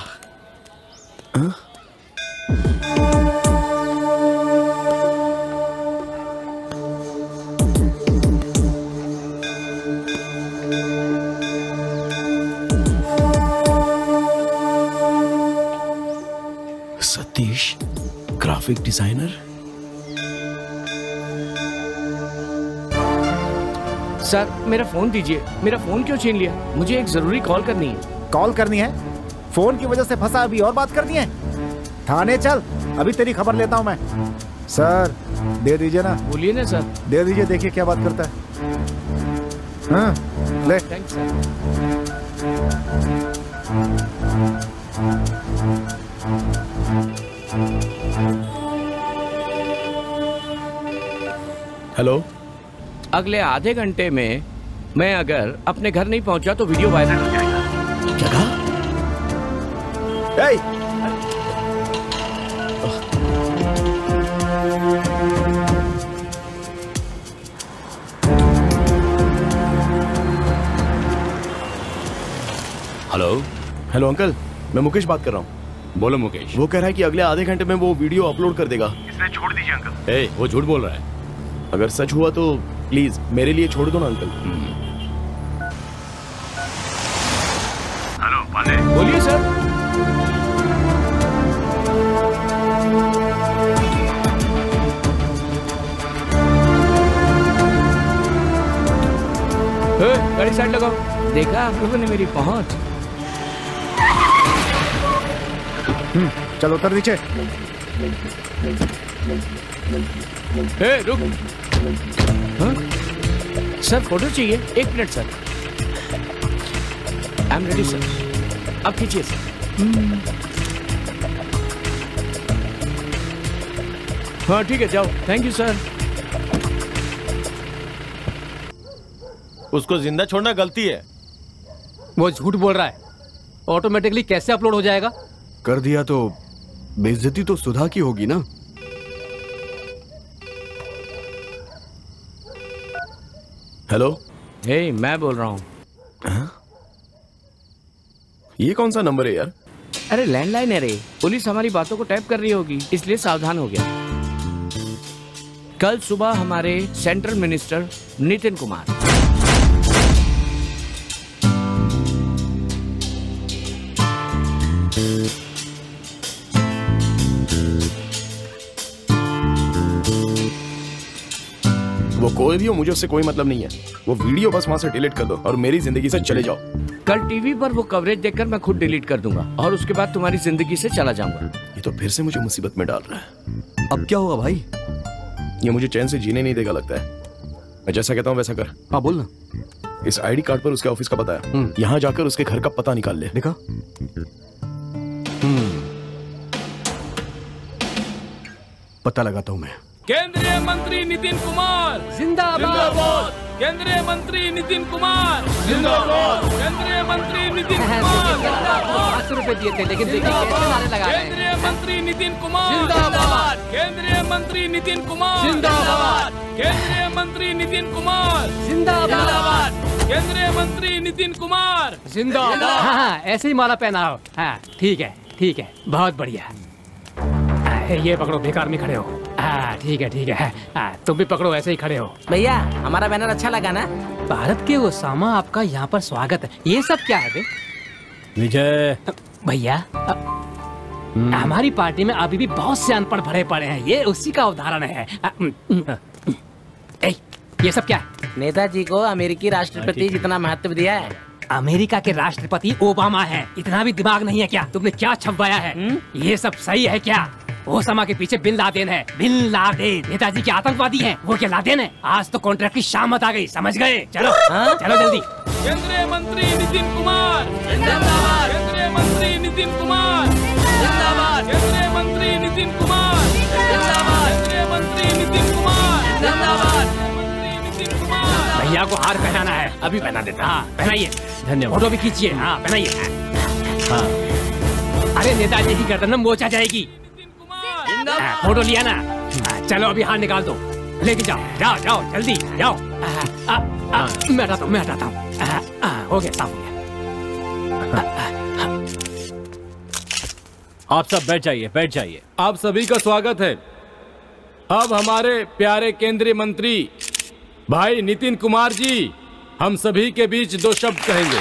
सतीश ग्राफिक डिजाइनर। सर मेरा फोन दीजिए। मेरा फोन क्यों छीन लिया? मुझे एक जरूरी कॉल करनी है। कॉल करनी है? फोन की वजह से फंसा, अभी और बात करनी है? थाने चल, अभी तेरी खबर लेता हूं मैं। सर दे दीजिए ना। बोलिए ना सर। दे दीजिए, देखिए क्या बात करता है। हाँ ले। Thanks sir. हेलो। अगले आधे घंटे में मैं अगर अपने घर नहीं पहुंचा तो वीडियो वायरल हो जाएगा। क्या कहा? hey! हेलो। हेलो अंकल, मैं मुकेश बात कर रहा हूँ। बोलो मुकेश। वो कह रहा है कि अगले आधे घंटे में वो वीडियो अपलोड कर देगा। इसने छोड़ दीजिए अंकल। ए, वो झूठ बोल रहा है। अगर सच हुआ तो प्लीज मेरे लिए छोड़ दो ना अंकल। हेलो पांडे। बोलिए सर। गाड़ी साइड लगाओ। देखा आप लोगों ने मेरी पहुंच। हम्म, चलो उतर नीचे। ए, रुक। हाँ? सर फोटो चाहिए? एक minute sir. I am ready sir. अब खींचिए सर। हाँ ठीक है, जाओ। Thank you sir. उसको जिंदा छोड़ना गलती है। वो झूठ बोल रहा है। ऑटोमेटिकली कैसे अपलोड हो जाएगा? कर दिया तो बेइज्जती तो सुधा की होगी ना। हेलो। हे मैं बोल रहा हूँ। ये कौन सा नंबर है यार? अरे लैंडलाइन है रे। पुलिस हमारी बातों को टैप कर रही होगी, इसलिए सावधान हो गया। कल सुबह हमारे सेंट्रल मिनिस्टर नितिन कुमार। वो कोई भी हो, मुझे उससे कोई मतलब नहीं है। वो वीडियो बस वहां से डिलीट कर दो और मेरी जिंदगी से चले जाओ। कल टीवी पर वो कवरेज देखकर मैं खुद डिलीट कर दूंगा और उसके बाद तुम्हारी जिंदगी से चला जाऊंगा। ये तो फिर से मुझे मुसीबत में डाल रहा है। अब क्या हुआ भाई? ये मुझे चैन से जीने नहीं देगा लगता है। मैं जैसा कहता हूँ वैसा कर। हाँ बोल ना। इस आईडी कार्ड पर उसके ऑफिस का पता है, यहाँ जाकर उसके घर का पता निकाल ले। देखा? पता लगाता हूँ मैं। केंद्रीय मंत्री नितिन कुमार जिंदाबाद। केंद्रीय मंत्री नितिन कुमार जिंदाबाद। केंद्रीय मंत्री नितिन कुमार पाँच रुपए दिए थे, लेकिन देखिए कैसे नारे लगा रहे हैं। केंद्रीय मंत्री नितिन कुमार जिंदाबाद। केंद्रीय मंत्री नितिन कुमार जिंदाबाद। केंद्रीय मंत्री नितिन कुमार जिंदाबाद। केंद्रीय मंत्री नितिन कुमार जिंदाबाद। हाँ हाँ, ऐसे ही माला पहनाओ। हाँ ठीक है, ठीक है, बहुत बढ़िया। ये पकड़ो, बेकार में खड़े हो। हाँ ठीक है, ठीक है। हाँ, तुम भी पकड़ो, ऐसे ही खड़े हो। भैया हमारा बैनर अच्छा लगा ना? भारत के ओसामा, आपका यहाँ पर स्वागत है। ये सब क्या है बे? विजय भैया, हमारी पार्टी में अभी भी बहुत से अनपढ़ भरे पड़े हैं। ये उसी का उदाहरण है। ए, ये सब क्या है? नेताजी को अमेरिकी राष्ट्रपति जितना महत्व दिया है। अमेरिका के राष्ट्रपति ओबामा है। इतना भी दिमाग नहीं है क्या? तुमने क्या छपवाया है? ये सब सही है क्या? ओसामा के पीछे बिन लादेन है। बिन लादेन नेताजी के आतंकवादी हैं। वो क्या लादेन है? आज तो कॉन्ट्रैक्ट की शामत आ गई, समझ गए? चलो चलो जल्दी। केंद्रीय मंत्री नितिन कुमार जिंदाबाद। केंद्रीय मंत्री नितिन कुमार भैया को हार पहनाना है, अभी पहना देता। हाँ पहनाइए। धन्यवाद। फोटो भी खींचिए। हाँ पहनाइए। हाँ अरे नेताजी की गर्दन में मोचा जाएगी। हाँ, फोटो लिया ना? हाँ, चलो अभी हाथ निकाल दो, लेके जाओ जाओ जाओ जल्दी जाओ। आ, आ, आ, मैं हटाता हूँ मैं हटाता हूँ। हो गया, साफ हो गया। आप सब बैठ जाइए बैठ जाइए। आप सभी का स्वागत है। अब हमारे प्यारे केंद्रीय मंत्री भाई नितिन कुमार जी हम सभी के बीच दो शब्द कहेंगे।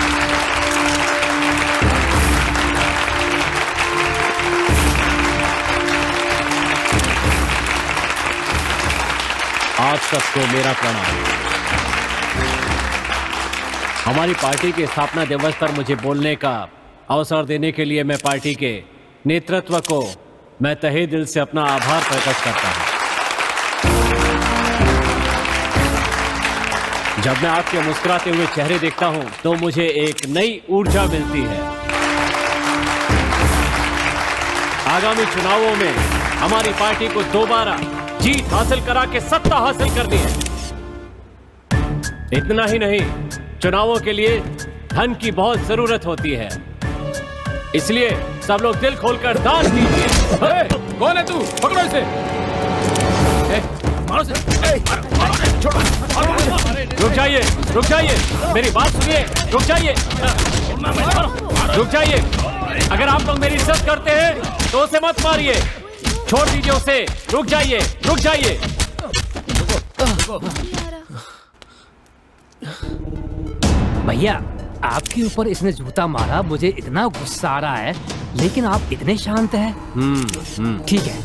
आप सबको मेरा प्रणाम। हमारी पार्टी के स्थापना दिवस पर मुझे बोलने का अवसर देने के लिए मैं पार्टी के नेतृत्व को मैं तहे दिल से अपना आभार प्रकट करता हूं। जब मैं आपके मुस्कुराते हुए चेहरे देखता हूं तो मुझे एक नई ऊर्जा मिलती है। आगामी चुनावों में हमारी पार्टी को दोबारा जीत हासिल करा के सत्ता हासिल करनी है। इतना ही नहीं, चुनावों के लिए धन की बहुत जरूरत होती है, इसलिए सब लोग दिल खोलकर दान कीजिए। कौन है तू? पकड़ो इसे। मारो से। छोड़ो। रुक जाइए रुक जाइए, मेरी बात सुनिए। रुक जाइए रुक जाइए। अगर आप लोग मेरी इज्जत करते हैं तो उसे मत मारिए, छोड़ दीजिए उसे। रुक जाइए रुक जाइए। भैया आपके ऊपर इसने जूता मारा, मुझे इतना गुस्सा आ रहा है, लेकिन आप इतने शांत हैं। हम्म ठीक है।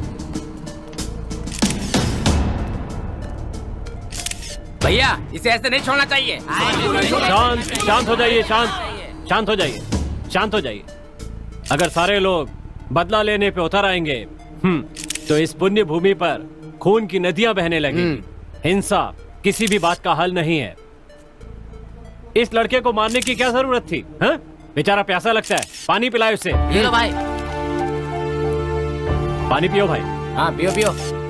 भैया इसे ऐसे नहीं छोड़ना चाहिए। शांत शांत हो जाइए। शांत शांत हो जाइए शांत हो जाइए। अगर सारे लोग बदला लेने पे उतर आएंगे हम्म तो इस पुण्य भूमि पर खून की नदियां बहने लगेंगी। हिंसा किसी भी बात का हल नहीं है। इस लड़के को मारने की क्या जरूरत थी? हाँ? बेचारा प्यासा लगता है, पानी पिलाओ उसे। ये लो भाई। पानी पियो भाई। हाँ पियो पियो।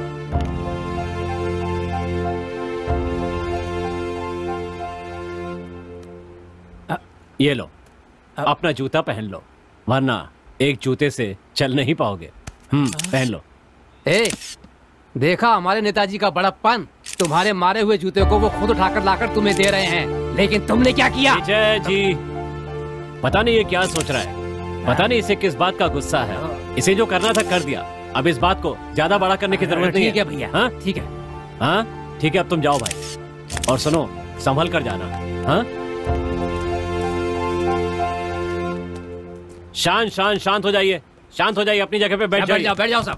ये लो, अपना जूता पहन लो, वरना एक जूते से चल नहीं पाओगे। हम्म पहन लो। ए, देखा हमारे नेताजी का बड़प्पन। तुम्हारे मारे हुए जूते को वो खुद उठाकर लाकर तुम्हें दे रहे हैं, लेकिन तुमने क्या किया? विजय जी, पता नहीं ये क्या सोच रहा है, पता नहीं इसे किस बात का गुस्सा है। इसे जो करना था कर दिया, अब इस बात को ज्यादा बड़ा करने की जरूरत नहीं है। ठीक है भैया। हाँ ठीक है। हाँ ठीक है, अब तुम जाओ भाई, और सुनो संभल कर जाना। हाँ शांत शांत शांत हो जाइए, शांत हो जाइए, अपनी जगह पे बैठ जाइए। बैठ जाओ सब।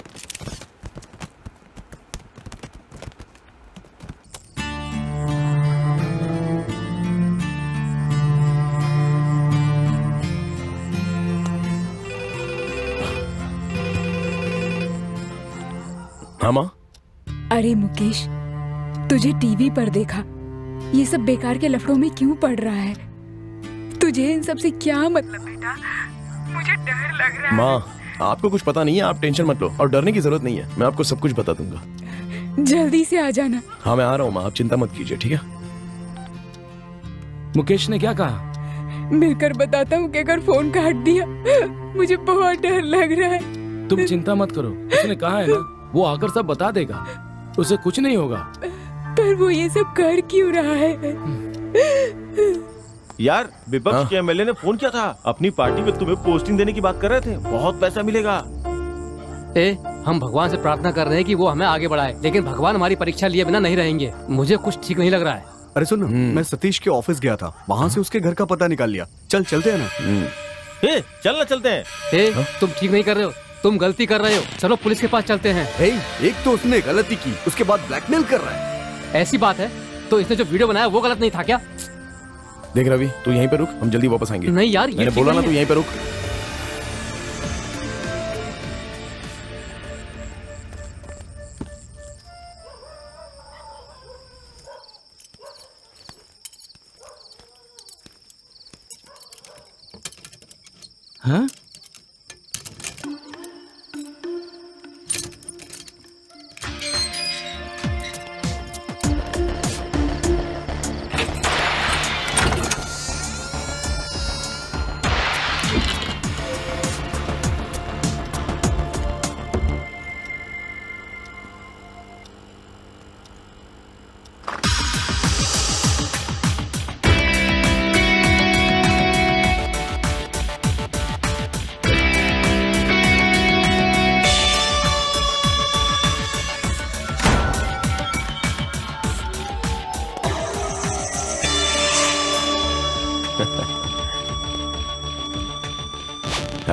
हाँ माँ। अरे मुकेश, तुझे टीवी पर देखा, ये सब बेकार के लफड़ों में क्यों पड़ रहा है? तुझे इन सब से क्या मतलब बेटा? मुझे डर लग रहा है। माँ आपको कुछ पता नहीं है, आप टेंशन मत लो और डरने की जरूरत नहीं है, मैं आपको सब कुछ बता दूंगा। जल्दी से आ जाना। हाँ मैं आ रहा हूँ माँ, आप चिंता मत कीजिए, ठीक है? मुकेश ने क्या कहा? मिलकर बताता हूँ कि अगर फोन काट दिया मुझे बहुत डर लग रहा है। तुम चिंता मत करो, उसने कहा है ना वो आकर सब बता देगा, उसे कुछ नहीं होगा। पर वो ये सब कर क्यों रहा है? यार विपक्ष के एमएलए ने फोन किया था, अपनी पार्टी में तुम्हें पोस्टिंग देने की बात कर रहे थे, बहुत पैसा मिलेगा। ए, हम भगवान से प्रार्थना कर रहे हैं कि वो हमें आगे बढ़ाए, लेकिन भगवान हमारी परीक्षा लिए बिना नहीं रहेंगे। मुझे कुछ ठीक नहीं लग रहा है। अरे सुन, मैं सतीश के ऑफिस गया था, वहाँ से उसके घर का पता निकाल लिया। चल चलते हैं ना। ए, चलना चलते हैं। ए, तुम ठीक नहीं कर रहे हो, तुम गलती कर रहे हो। चलो पुलिस के पास चलते हैं। ए, एक तो उसने गलती की, उसके बाद ब्लैकमेल कर रहा है। ऐसी बात है तो इसने जो वीडियो बनाया वो गलत नहीं था क्या? देख रवि, तू यहीं पे रुक, हम जल्दी वापस आएंगे। नहीं यार, मैंने बोला ना, तू यहीं पे रुक। हाँ?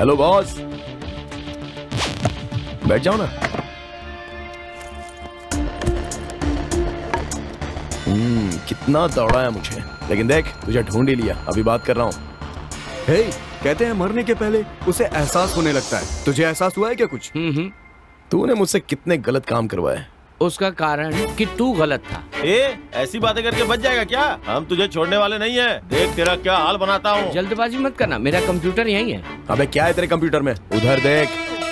हेलो बॉस, बैठ जाओ ना। हम्म कितना दौड़ाया मुझे, लेकिन देख तुझे ढूंढ ही लिया। अभी बात कर रहा हूँ। हे, कहते हैं मरने के पहले उसे एहसास होने लगता है। तुझे एहसास हुआ है क्या कुछ? हम्म तूने मुझसे कितने गलत काम करवाए। उसका कारण कि तू गलत था। ए, ऐसी बातें करके बच जाएगा क्या? हम तुझे छोड़ने वाले नहीं हैं। देख तेरा क्या हाल बनाता हूँ। जल्दबाजी मत करना, मेरा कंप्यूटर यहीं है। अबे क्या है तेरे कंप्यूटर में? उधर देख।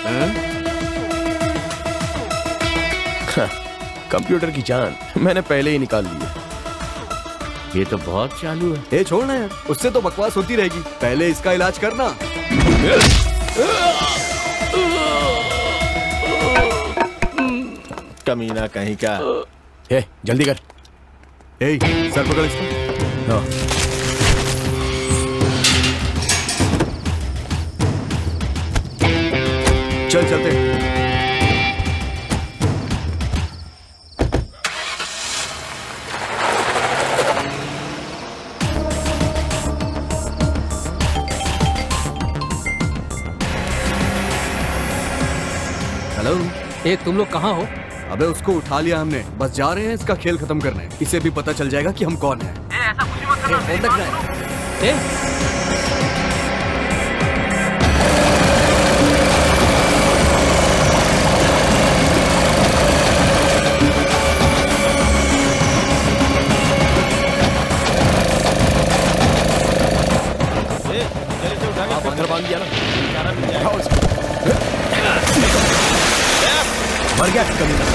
कंप्यूटर की जान मैंने पहले ही निकाल ली है। ये तो बहुत चालू है। ए छोड़ना यार, उससे तो बकवास होती रहेगी। पहले इसका इलाज करना। कमीना कहीं का। ए, जल्दी कर। ए, सर पकड़ इसको। हाँ। चल चलते हैं। हेलो, ए तुम लोग कहाँ हो? अबे उसको उठा लिया हमने, बस जा रहे हैं इसका खेल खत्म करने। इसे भी पता चल जाएगा कि हम कौन हैं। ए, ऐसा कुछ मत करना। ए, फोन रख रहा है। ए? पत्थर बांध दिया ना, मर गया कमीना।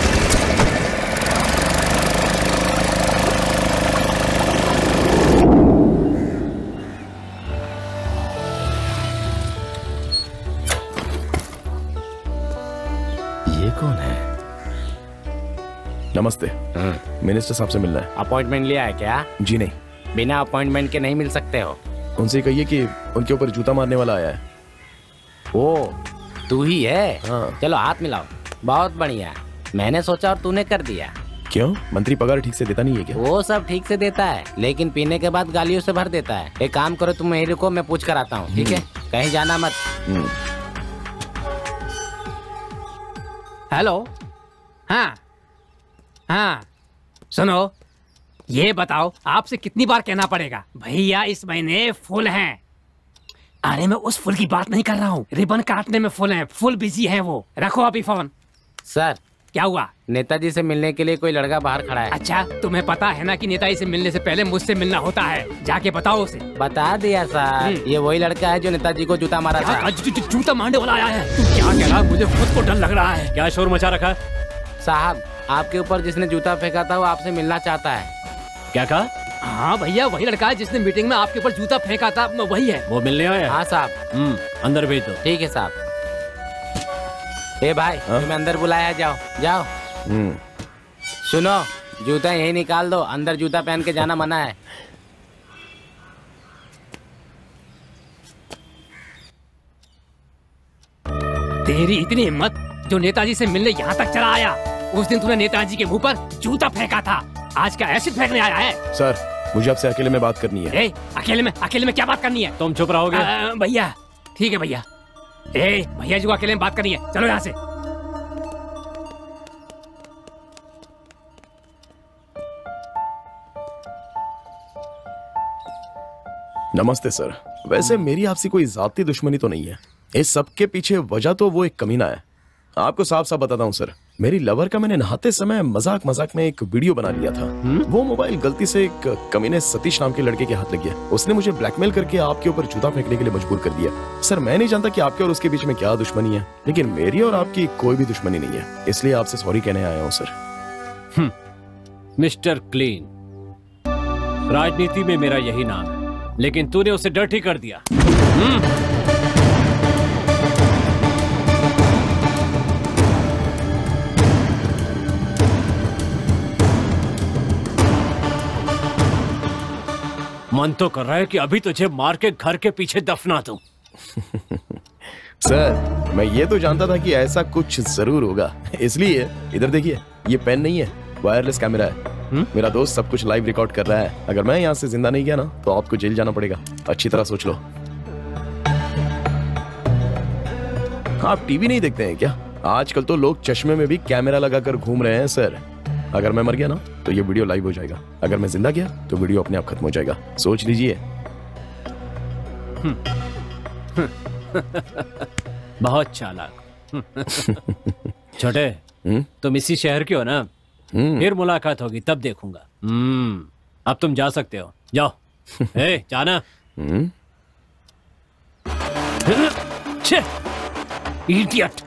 ये कौन है? नमस्ते। मिनिस्टर साहब से मिलना है। अपॉइंटमेंट लिया है क्या? जी नहीं। बिना अपॉइंटमेंट के नहीं मिल सकते हो। उनसे कहिए कि उनके ऊपर जूता मारने वाला आया है। ओ, तू ही है? हाँ। चलो हाथ मिलाओ। बहुत बढ़िया, मैंने सोचा और तूने कर दिया। क्यों? मंत्री पगार ठीक से देता नहीं है क्या? वो सब ठीक से देता है, लेकिन पीने के बाद गालियों से भर देता है। एक काम करो, तुम यहीं रुको, मैं पूछ कर आता हूँ। ठीक है, कहीं जाना मत। हेलो। हाँ हाँ, सुनो, ये बताओ आपसे कितनी बार कहना पड़ेगा, भैया इस महीने फुल हैं। अरे मैं उस फुल की बात नहीं कर रहा हूँ, रिबन काटने में फुल हैं, फुल बिजी है वो। रखो अभी फोन। सर, क्या हुआ? नेताजी से मिलने के लिए कोई लड़का बाहर खड़ा है। अच्छा, तुम्हें पता है ना कि नेताजी से मिलने से पहले मुझसे मिलना होता है। जाके बताओ उसे। बता दिया सर, ये वही लड़का है जो नेताजी को जूता मारा था। जूता मारने वाला आया है? तू क्या कह रहा है? मुझे खुद को डर लग रहा है। क्या शोर मचा रखा है? साहब, आपके ऊपर जिसने जूता फेंका था वो आपसे मिलना चाहता है। क्या कहा? हाँ भैया, वही लड़का है जिसने मीटिंग में आपके ऊपर जूता फेंका था, वही है। वो मिलने आया? हाँ साहब। हम्म, अंदर भेज दो। ठीक है साहब। ए भाई, तुम्हें अंदर बुलाया, जाओ जाओ। सुनो, जूता यही निकाल दो, अंदर जूता पहन के जाना मना है। तेरी इतनी हिम्मत, जो नेताजी से मिलने यहाँ तक चला आया। उस दिन तूने नेताजी के मुंह पर जूता फेंका था, आज क्या एसिड फेंकने आया है? सर, मुझे आपसे अकेले में बात करनी है। ए, अकेले में अकेले में क्या बात करनी है? तुम चुप रहोगे? भैया ठीक है भैया। ए भैया जी को अकेले में बात करनी है, चलो यहाँ से। नमस्ते सर। वैसे मेरी आपसे कोई जाती दुश्मनी तो नहीं है। इस सब के पीछे वजह तो वो एक कमीना है। आपको साफ साफ बताता हूँ सर, मेरी लवर का मैंने नहाते समय मजाक मजाक में एक वीडियो बना लिया था। हुँ? वो मोबाइल गलती से एक कमीने सतीश नाम के लड़के के हाथ लग गया। उसने मुझे ब्लैकमेल करके आपके ऊपर जूता फेंकने के लिए मजबूर कर दिया। सर, मैं नहीं जानता कि आपके और उसके बीच में क्या दुश्मनी है, लेकिन मेरी और आपकी कोई भी दुश्मनी नहीं है, इसलिए आपसे सॉरी कहने आया हूँ सर। मिस्टर क्लीन, राजनीति में मेरा यही नाम है, लेकिन तूने उसे डर्टी कर दिया। मन तो कर रहा है कि अभी तुझे मार के घर के पीछे दफना दूं। सर, मैं ये तो जानता था कि ऐसा कुछ जरूर होगा, इसलिए इधर देखिए, ये पेन नहीं है, वायरलेस कैमरा है। हुँ? मेरा दोस्त सब कुछ लाइव रिकॉर्ड कर रहा है। अगर मैं यहाँ से जिंदा नहीं गया ना, तो आपको जेल जाना पड़ेगा। अच्छी तरह सोच लो। आप टीवी नहीं देखते हैं क्या? आजकल तो लोग चश्मे में भी कैमरा लगाकर घूम रहे हैं सर। अगर मैं मर गया ना तो ये वीडियो लाइव हो जाएगा, अगर मैं जिंदा गया तो वीडियो अपने आप खत्म हो जाएगा। सोच लीजिए। बहुत चालाक। छोटे, तुम इसी शहर के हो ना? फिर मुलाकात होगी तब देखूंगा। हम्म, अब तुम जा सकते हो, जाओ। ए, जाना। छे, इडियट।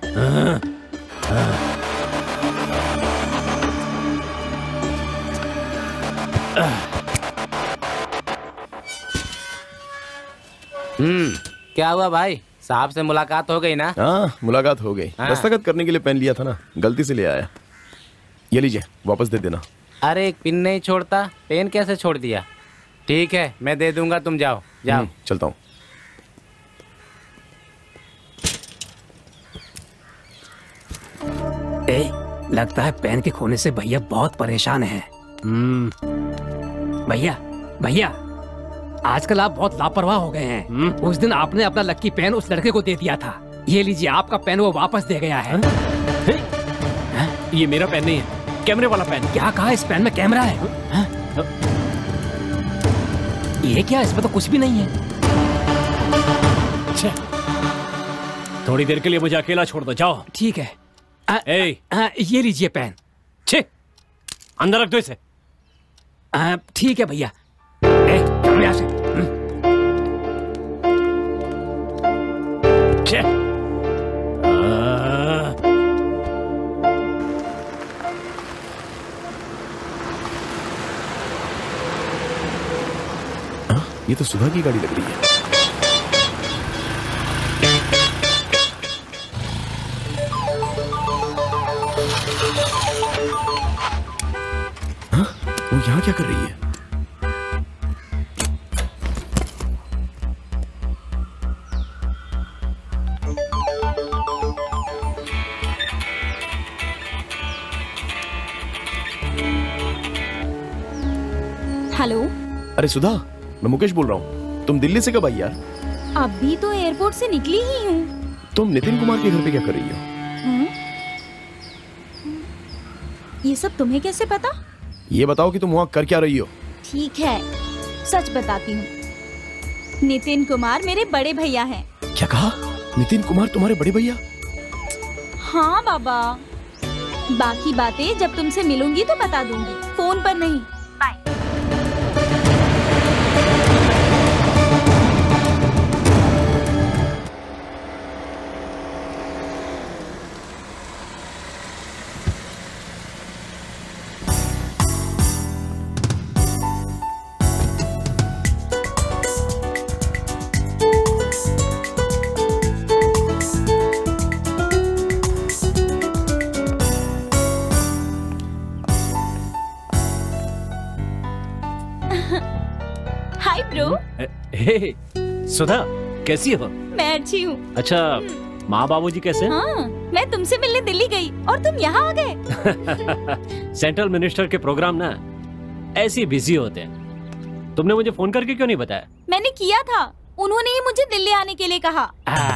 हम्म, क्या हुआ भाई? साहब से मुलाकात हो गई ना? हाँ, मुलाकात हो गई। हाँ। दस्तखत करने के लिए पेन लिया था ना, गलती से ले आया। ये लीजिए, वापस दे देना। अरे एक पिन नहीं छोड़ता, पेन कैसे छोड़ दिया? ठीक है, मैं दे दूंगा, तुम जाओ जाओ। चलता हूँ। ए, लगता है पेन के खोने से भैया बहुत परेशान हैं। हम्म, भैया भैया आजकल आप बहुत लापरवाह हो गए हैं। उस दिन आपने अपना लक्की पेन उस लड़के को दे दिया था। ये लीजिए, आपका पेन वो वापस दे गया है। है? है? ये मेरा पेन नहीं है, कैमरे वाला पेन। क्या कहा? इस पेन में कैमरा है? है? ये क्या? इसमें तो कुछ भी नहीं है। थोड़ी देर के लिए मुझे अकेला छोड़ दो, जाओ। ठीक है। आ, ए, आ, ये लीजिए पेन। छे, अंदर रख दो इसे। ठीक है भैया। ए, यहाँ से। छे। आ, ये तो सुधा की गाड़ी लग रही है। वो यहाँ क्या कर रही है? हेलो। अरे सुधा, मैं मुकेश बोल रहा हूँ। तुम दिल्ली से कब आई यार? अभी तो एयरपोर्ट से निकली ही हूँ। तुम नितिन कुमार के घर पे क्या कर रही हो? हम्म? ये सब तुम्हें कैसे पता? ये बताओ कि तुम वहाँ कर क्या रही हो? ठीक है, सच बताती हूँ। नितिन कुमार मेरे बड़े भैया हैं। क्या कहा? नितिन कुमार तुम्हारे बड़े भैया? हाँ बाबा, बाकी बातें जब तुमसे मिलूंगी तो बता दूंगी, फोन पर नहीं। बाय। Hi bro. हे सुधा, कैसी हो? मैं अच्छी हूँ। अच्छा, माँ बाबूजी कैसे हैं? हाँ, मैं तुमसे मिलने दिल्ली गई और तुम यहाँ आ गए। सेंट्रल मिनिस्टर के प्रोग्राम ना ऐसे ही बिजी होते हैं। तुमने मुझे फोन करके क्यों नहीं बताया? मैंने किया था, उन्होंने ही मुझे दिल्ली आने के लिए कहा।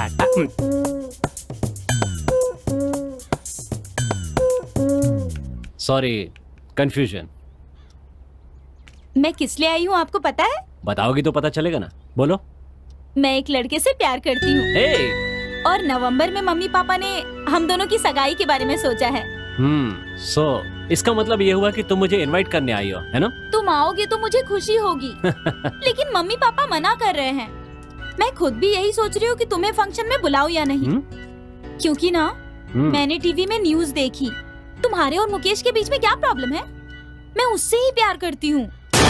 Sorry, confusion. मैं किस लिए आई हूँ आपको पता है? बताओगी तो पता चलेगा ना, बोलो। मैं एक लड़के से प्यार करती हूँ। hey! और नवंबर में मम्मी पापा ने हम दोनों की सगाई के बारे में सोचा है। हम्म, सो so, इसका मतलब ये हुआ कि तुम मुझे इनवाइट करने आई हो, है ना? तुम आओगे तो मुझे खुशी होगी। लेकिन मम्मी पापा मना कर रहे हैं। मैं खुद भी यही सोच रही हूँ कि तुम्हें फंक्शन में बुलाऊं या नहीं। हुँ? क्योंकि ना मैंने टीवी में न्यूज देखी, तुम्हारे और मुकेश के बीच में क्या प्रॉब्लम है? मैं उससे ही प्यार करती हूँ।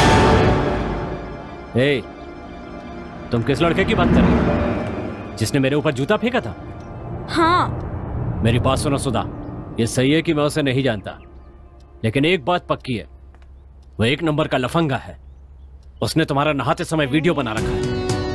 hey, तुम किस लड़के की बात कर रही हो जिसने मेरे ऊपर जूता फेंका था? हाँ। मेरी बात सुनो सुधा, ये सही है कि मैं उसे नहीं जानता, लेकिन एक बात पक्की है, वो एक नंबर का लफंगा है। उसने तुम्हारा नहाते समय वीडियो बना रखा है।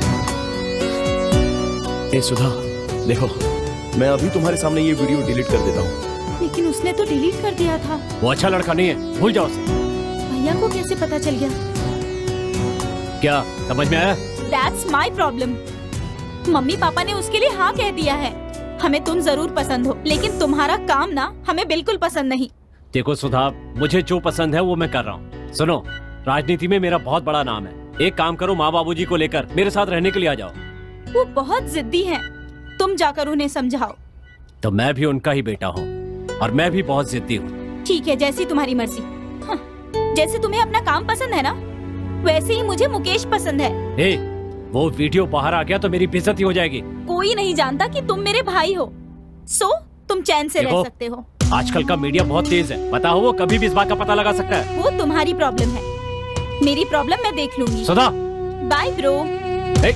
ए सुधा, देखो, मैं अभी तुम्हारे सामने ये वीडियो डिलीट कर देता हूँ। लेकिन उसने तो डिलीट कर दिया था। वो अच्छा लड़का नहीं है, भूल जाओ उसे। भैया को कैसे पता चल गया? क्या समझ में आया? That's my problem. Mummy papa ने उसके लिए हाँ कह दिया है। हमें तुम जरूर पसंद हो, लेकिन तुम्हारा काम ना हमें बिल्कुल पसंद नहीं। देखो सुधा, मुझे जो पसंद है वो मैं कर रहा हूँ। सुनो, राजनीति में मेरा बहुत बड़ा नाम है। एक काम करो, माँ बाबूजी को लेकर मेरे साथ रहने के लिए आ जाओ। वो बहुत जिद्दी हैं, तुम जाकर उन्हें समझाओ। तो मैं भी उनका ही बेटा हूँ और मैं भी बहुत जिद्दी हूँ। ठीक है, जैसी तुम्हारी मर्जी। हाँ, जैसे तुम्हें अपना काम पसंद है ना, वैसे ही मुझे मुकेश पसंद है। ए, वो वीडियो बाहर आ गया तो मेरी बेइज्जती हो जाएगी। कोई नहीं जानता कि तुम मेरे भाई हो, सो तुम चैन से रह सकते हो। आजकल का मीडिया बहुत तेज है, पता हो, वो कभी भी इस बात का पता लगा सकता है। वो तुम्हारी प्रॉब्लम है, मेरी प्रॉब्लम मैं देख लूंगी। सुधा, बाय ब्रो। ए,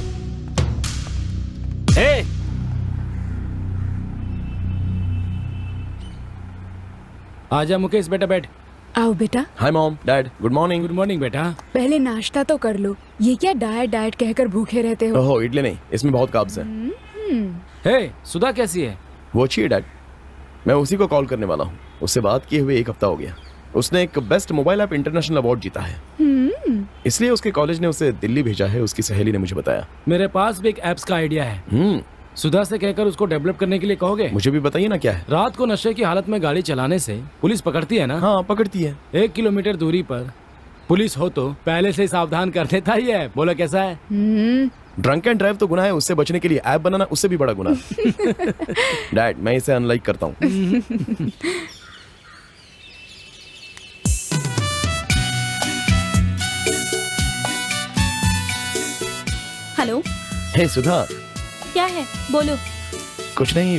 ए, आजा मुकेश, बेटा बैठ। आओ बेटा। Hi mom, dad, good morning. Good morning बेटा। पहले नाश्ता तो कर लो। ये क्या डाइट डाइट कहकर भूखे रहते हो? ओहो, इडली नहीं, इसमें बहुत कार्ब्स है। हे, सुधा कैसी है? वो अच्छी है डैड। मैं उसी को कॉल करने वाला हूँ। उससे बात किए हुए एक हफ्ता हो गया। उसने एक best mobile app international award जीता है, इसलिए उसके कॉलेज ने उसे दिल्ली भेजा है। उसकी सहेली ने मुझे बताया। मेरे पास भी एक एप्स का आइडिया है। हम्म सुधा से कहकर उसको डेवलप करने के लिए कहोगे? मुझे भी बताइए ना क्या है। रात को नशे की हालत में गाड़ी चलाने से पुलिस पकड़ती है ना? हाँ, पकड़ती है। एक किलोमीटर दूरी पर पुलिस हो तो पहले से सावधान कर देता ही है। बोलो कैसा है? ड्रंक एंड ड्राइव तो गुनाह है, उससे बचने के लिए ऐप बनाना उससे भी बड़ा गुनाह। डैड, मैं इसे अनलाइक करता हूँ। हेलो। हे सुधा। क्या है, बोलो। कुछ नहीं,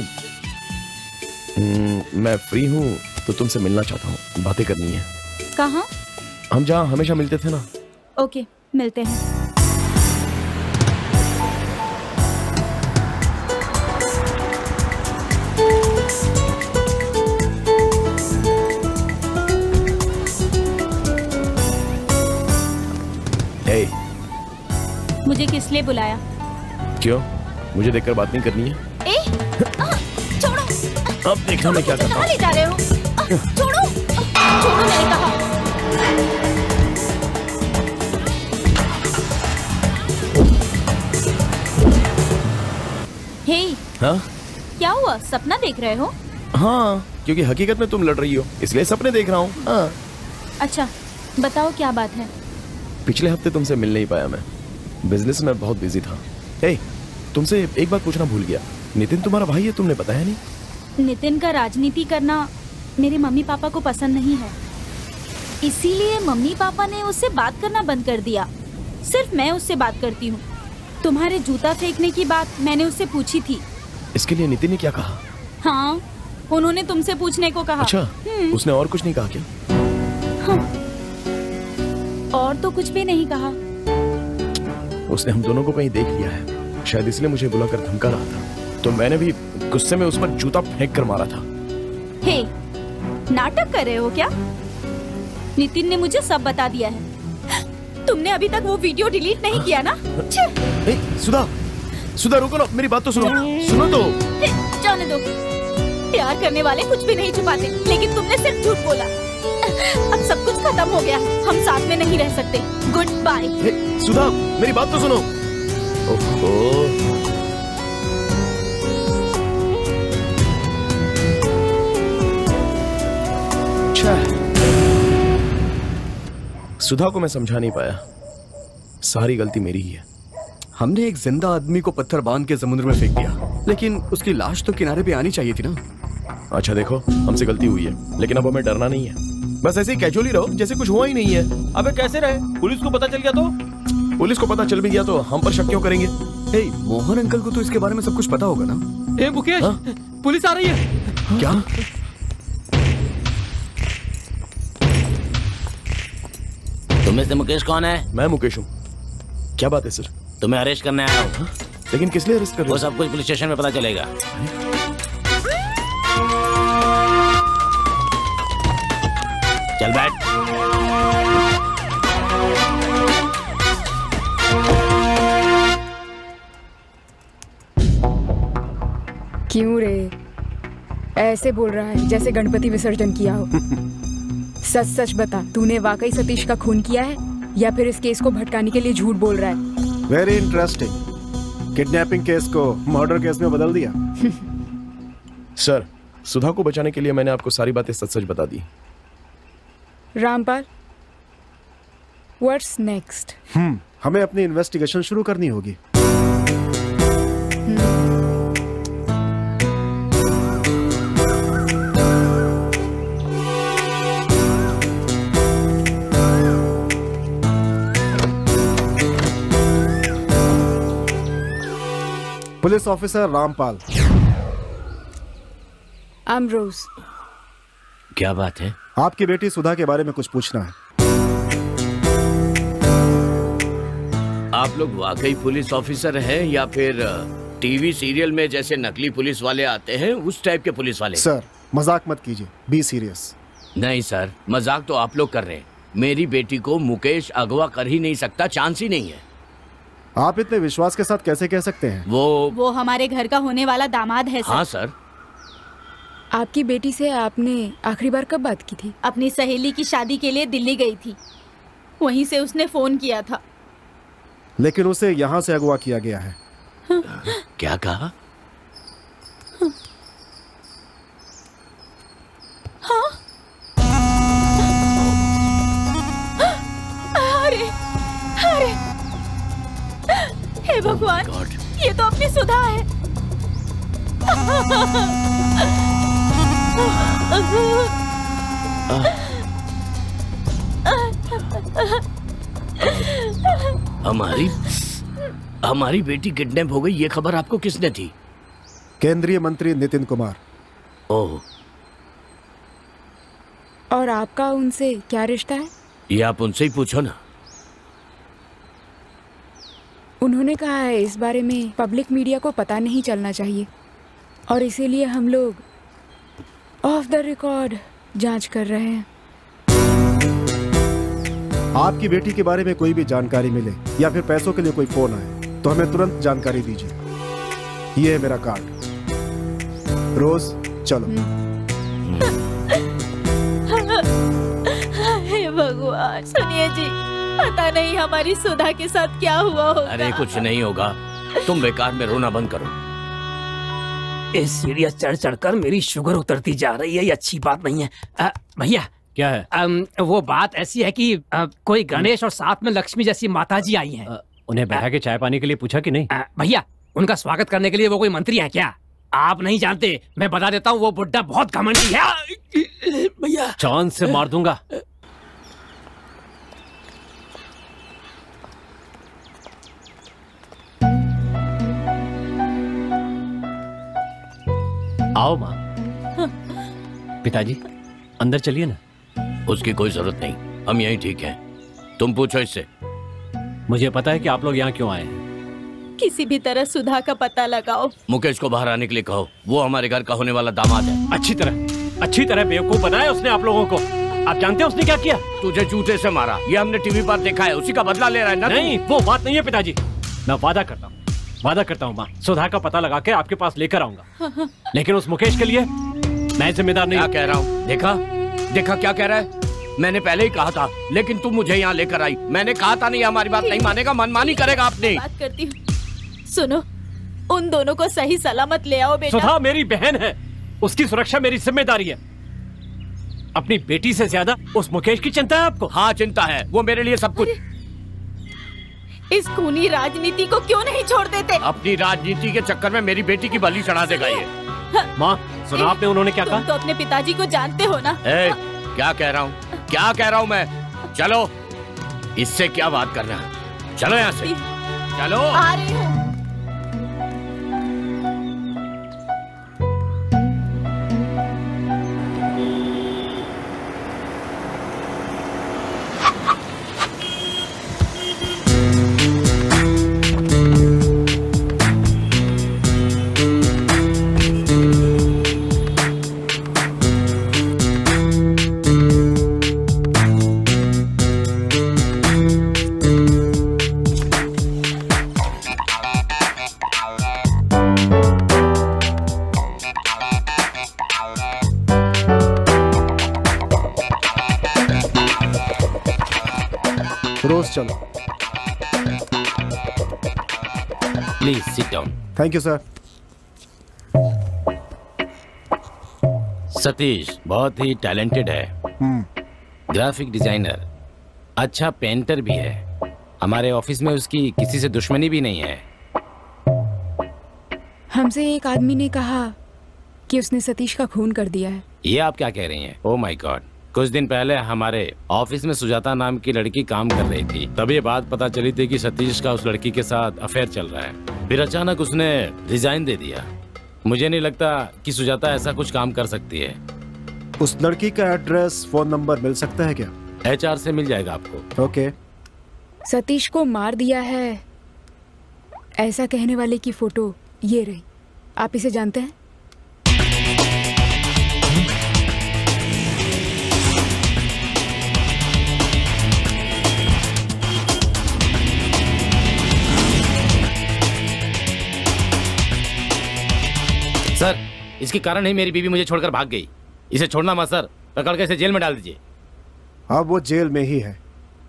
मैं फ्री हूँ तो तुमसे मिलना चाहता हूँ, बातें करनी है। कहाँ? हम जहाँ हमेशा मिलते थे ना। ओके, मिलते हैं। hey. मुझे किस लिए बुलाया? क्यों? मुझे देखकर बात नहीं करनी है? ए, आ, छोड़ो। अब देखना मैं क्या करता हूँ। कहाँ ले जा रहे हो? आ, छोड़ो, आ, छोड़ो, मैंने कहा। हे, हाँ? क्या हुआ? सपना देख रहे हो? हाँ, क्योंकि हकीकत में तुम लड़ रही हो, इसलिए सपने देख रहा हूँ। हाँ। अच्छा, बताओ क्या बात है? पिछले हफ्ते तुमसे मिल नहीं पाया मैं, बिजनेस में बहुत बिजी था। हे, तुमसे एक बात पूछना भूल गया। नितिन तुम्हारा भाई है, तुमने बताया नहीं। नितिन का राजनीति करना मेरे मम्मी पापा को पसंद नहीं है, इसीलिए मम्मी पापा ने उससे बात करना बंद कर दिया। सिर्फ मैं उससे बात करती हूँ। तुम्हारे जूता फेंकने की बात मैंने उससे पूछी थी। इसके लिए नितिन ने क्या कहा? हाँ, उन्होंने तुमसे पूछने को कहा। अच्छा, उसने और कुछ नहीं कहा क्या? हाँ, और तो कुछ भी नहीं कहा। उसने हम दोनों को कहीं देख लिया है, शायद इसलिए मुझे बुलाकर धमका रहा था, तो मैंने भी गुस्से में उस पर जूता फेंक कर मारा था। हे, नाटक कर रहे हो क्या? नितिन ने मुझे सब बता दिया है। तुमने अभी तक वो वीडियो डिलीट नहीं किया ना? ए, सुधा, सुधा रुको ना, मेरी बात तो सुनो। सुनो तो। हे, जाने दो। प्यार करने वाले कुछ भी नहीं छुपाते, लेकिन तुमने सिर्फ झूठ बोला। अब सब कुछ खत्म हो गया, हम साथ में नहीं रह सकते। Good bye. सुधा, मेरी बात तो सुनो। ओहो। सुधा को मैं समझा नहीं पाया, सारी गलती मेरी ही है। हमने एक जिंदा आदमी को पत्थर बांध के समुद्र में फेंक दिया, लेकिन उसकी लाश तो किनारे पे आनी चाहिए थी ना। अच्छा देखो, हमसे गलती हुई है, लेकिन अब हमें डरना नहीं है। बस ऐसे ही कैजुअली रहो जैसे कुछ हुआ ही नहीं है। अबे कैसे रहे? पुलिस को पता चल गया तो? पुलिस को पता चल भी गया तो हम पर शक क्यों करेंगे? हे, मोहन अंकल को तो इसके बारे में सब कुछ पता होगा ना? ए मुकेश, पुलिस आ रही है। क्या? तुम्हें से मुकेश कौन है? मैं मुकेश हूँ। क्या बात है सर? तुम्हें अरेस्ट करने आया हूँ। लेकिन किस लिए अरेस्ट कर रहे हो? वो सब कुछ पुलिस स्टेशन में पता चलेगा। चल बैठ। क्यों रे? ऐसे बोल रहा है जैसे गणपति विसर्जन किया हो। सच सच बता, तूने वाकई सतीश का खून किया है या फिर इस केस को भटकाने के लिए झूठ बोल रहा है? Very interesting. किडनैपिंग केस को मर्डर केस में बदल दिया। सर, सुधा को बचाने के लिए मैंने आपको सारी बातें सच सच बता दी। Rampal, what's next? हम्म हमें अपनी इन्वेस्टिगेशन शुरू करनी होगी। Police officer Rampal. अमरोज। क्या बात है? आपकी बेटी सुधा के बारे में कुछ पूछना है। आप लोग वाकई पुलिस ऑफिसर हैं या फिर टीवी सीरियल में जैसे नकली पुलिस वाले आते हैं उस टाइप के पुलिस वाले? सर मजाक मत कीजिए, बी सीरियस। नहीं सर, मजाक तो आप लोग कर रहे हैं। मेरी बेटी को मुकेश अगवा कर ही नहीं सकता, चांस ही नहीं है। आप इतने विश्वास के साथ कैसे कह सकते हैं? वो वो हमारे घर का होने वाला दामाद है सर। हाँ सर। आपकी बेटी से आपने आखिरी बार कब बात की थी? अपनी सहेली की शादी के लिए दिल्ली गई थी, वहीं से उसने फोन किया था। लेकिन उसे यहाँ से अगवा किया गया है। क्या कहा? हाँ? अरे अरे हे भगवान, ये तो अपनी सुधा है। हमारी हमारी बेटी किडनैप हो गई, ये खबर आपको किसने दी? केंद्रीय मंत्री नितिन कुमार। ओह। और आपका उनसे क्या रिश्ता है? ये आप उनसे ही पूछो ना। उन्होंने कहा है इस बारे में पब्लिक मीडिया को पता नहीं चलना चाहिए और इसीलिए हम लोग ऑफ द रिकॉर्ड जांच कर रहे हैं। आपकी बेटी के बारे में कोई भी जानकारी मिले या फिर पैसों के लिए कोई फोन आए तो हमें तुरंत जानकारी दीजिए। ये है मेरा कार्ड। रोज चलो। हे भगवान, सुनिए जी, पता नहीं हमारी सुधा के साथ क्या हुआ होगा। अरे कुछ नहीं होगा, तुम बेकार में रोना बंद करो। इस सीढ़ियाँ चढ़ चढ़कर मेरी शुगर उतरती जा रही है, ये अच्छी बात नहीं है। भैया क्या है? अम, वो बात ऐसी है कि आ, कोई गणेश और साथ में लक्ष्मी जैसी माताजी आई हैं। उन्हें बैठा के चाय पानी के लिए पूछा कि नहीं? भैया उनका स्वागत करने के लिए वो कोई मंत्री हैं क्या? आप नहीं जानते, मैं बता देता हूँ, वो बुड्ढा बहुत घमंडी है। भैया चांद से मार दूंगा। आओ माँ। पिताजी अंदर चलिए ना। उसकी कोई जरूरत नहीं, हम यहीं ठीक हैं। तुम पूछो इससे। मुझे पता है कि आप लोग यहाँ क्यों आए हैं। किसी भी तरह सुधा का पता लगाओ। मुकेश को बाहर आने के लिए कहो, वो हमारे घर का होने वाला दामाद है। अच्छी तरह अच्छी तरह बेवकूफ बनाया उसने आप लोगों को। आप जानते हैं उसने क्या किया? तुझे जूते से मारा, ये हमने टीवी पर देखा है, उसी का बदला ले रहा है ना? नहीं, वो बात नहीं है पिताजी। मैं वादा करता हूँ वादा करता हूँ माँ, सुधा का पता लगा के आपके पास लेकर आऊंगा। लेकिन उस मुकेश के लिए मैं जिम्मेदार नहीं। क्या कह रहा हूँ? देखा देखा क्या कह रहा है? मैंने पहले ही कहा था, लेकिन तुम मुझे यहाँ लेकर आई। मैंने कहा था नहीं, हमारी बात नहीं मानेगा, मनमानी करेगा। आपने बात करती हूँ, सुनो, उन दोनों को सही सलामत ले आओ बेटा। सुधा मेरी बहन है, उसकी सुरक्षा मेरी जिम्मेदारी है। अपनी बेटी से ज्यादा उस मुकेश की चिंता है आपको? हाँ चिंता है, वो मेरे लिए सब कुछ। इस खूनी राजनीति को क्यों नहीं छोड़ देते? अपनी राजनीति के चक्कर में मेरी बेटी की बलि चढ़ा देगा ये। माँ सुना आपने उन्होंने क्या तुम कहा? तो अपने पिताजी को जानते हो ना। ए, क्या कह रहा हूँ क्या कह रहा हूँ मैं? चलो, इससे क्या बात करना है? चलो यहाँ से चलो। आ रही हूँ। रोज चलो। Please sit down. Thank you sir. Satish बहुत ही टैलेंटेड है, ग्राफिक डिजाइनर, अच्छा पेंटर भी है। हमारे ऑफिस में उसकी किसी से दुश्मनी भी नहीं है। हमसे एक आदमी ने कहा कि उसने सतीश का खून कर दिया है। ये आप क्या कह रही हैं? Oh my god. कुछ दिन पहले हमारे ऑफिस में सुजाता नाम की लड़की काम कर रही थी। तभी ये बात पता चली थी कि सतीश का उस लड़की के साथ अफेयर चल रहा है। फिर अचानक उसने रिजाइन दे दिया। मुझे नहीं लगता कि सुजाता ऐसा कुछ काम कर सकती है। उस लड़की का एड्रेस, फोन नंबर मिल सकता है क्या? एच आर से मिल जाएगा आपको। ओके। सतीश को मार दिया है ऐसा कहने वाले की फोटो ये रही। आप इसे जानते हैं? सर, इसके कारण ही मेरी बीवी मुझे छोड़कर भाग गई। इसे छोड़ना मत सर, पकड़ के इसे जेल में डाल दीजिए। हाँ, वो जेल में ही है।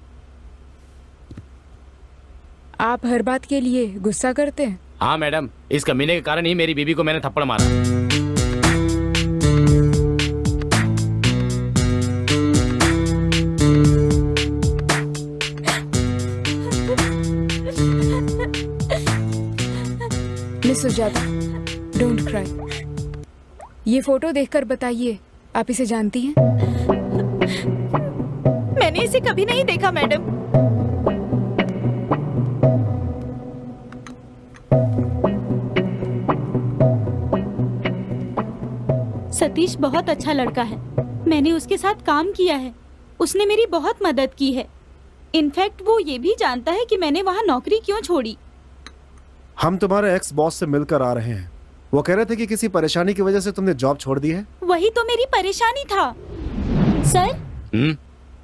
आप हर बात के लिए गुस्सा करते हैं? हाँ मैडम, इस कमीने के कारण ही मेरी बीवी को मैंने थप्पड़ मारा। Miss Sujata, don't cry. ये फोटो देखकर बताइए, आप इसे जानती हैं? मैंने इसे कभी नहीं देखा मैडम। सतीश बहुत अच्छा लड़का है। मैंने उसके साथ काम किया है। उसने मेरी बहुत मदद की है। इनफैक्ट वो ये भी जानता है कि मैंने वहाँ नौकरी क्यों छोड़ी। हम तुम्हारे एक्स बॉस से मिलकर आ रहे हैं। वो कह रहे थे कि किसी परेशानी की वजह से तुमने जॉब छोड़ दी है। वही तो मेरी परेशानी था sir. Hmm,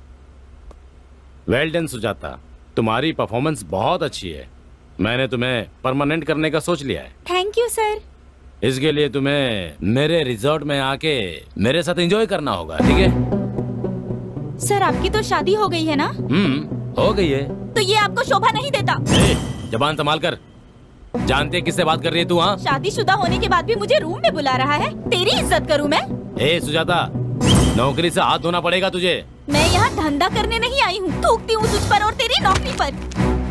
well done Sujata, तुम्हारी परफॉर्मेंस बहुत अच्छी है। मैंने तुम्हें परमानेंट करने का सोच लिया है। Thank you sir. इसके लिए तुम्हें मेरे रिजॉर्ट में आके मेरे साथ एंजॉय करना होगा, ठीक है? सर, आपकी तो शादी हो गई है ना? हम्म, हो गई है। तो ये आपको शोभा नहीं देता। ए, जबान संभाल कर। जानते किससे बात कर रही है तू? हाँ, शादीशुदा होने के बाद भी मुझे रूम में बुला रहा है। तेरी इज्जत करूँ मैं? ए सुजाता, नौकरी से हाथ धोना पड़ेगा तुझे। मैं यहाँ धंधा करने नहीं आई हूँ। थूकती हूँ तुझ पर और तेरी नौकरी पर।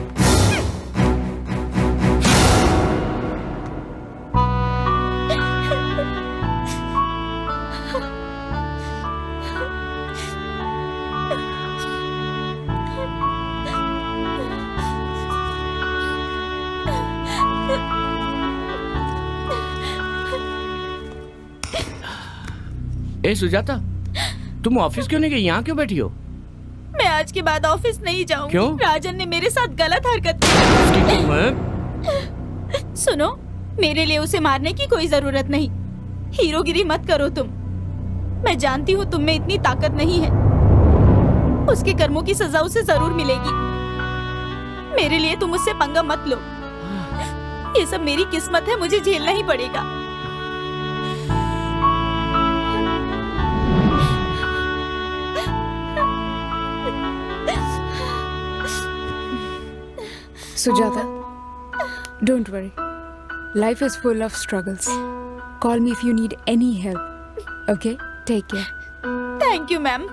ए सुजाता, तुम ऑफिस क्यों नहीं गई? यहाँ क्यों बैठी हो? मैं आज के बाद ऑफिस नहीं जाऊंगी। क्यों? राजन ने मेरे साथ गलत हरकत की। सुनो, मेरे लिए उसे मारने की कोई जरूरत नहीं। हीरोगिरी मत करो तुम। मैं जानती हूँ तुम में इतनी ताकत नहीं है। उसके कर्मों की सजा उसे जरूर मिलेगी। मेरे लिए तुम उससे पंगा मत लो। ये सब मेरी किस्मत है, मुझे झेलना ही पड़ेगा। Sujata, don't worry. Life is full of struggles. Call me if you need any help. Okay? Take care. Thank you, ma'am.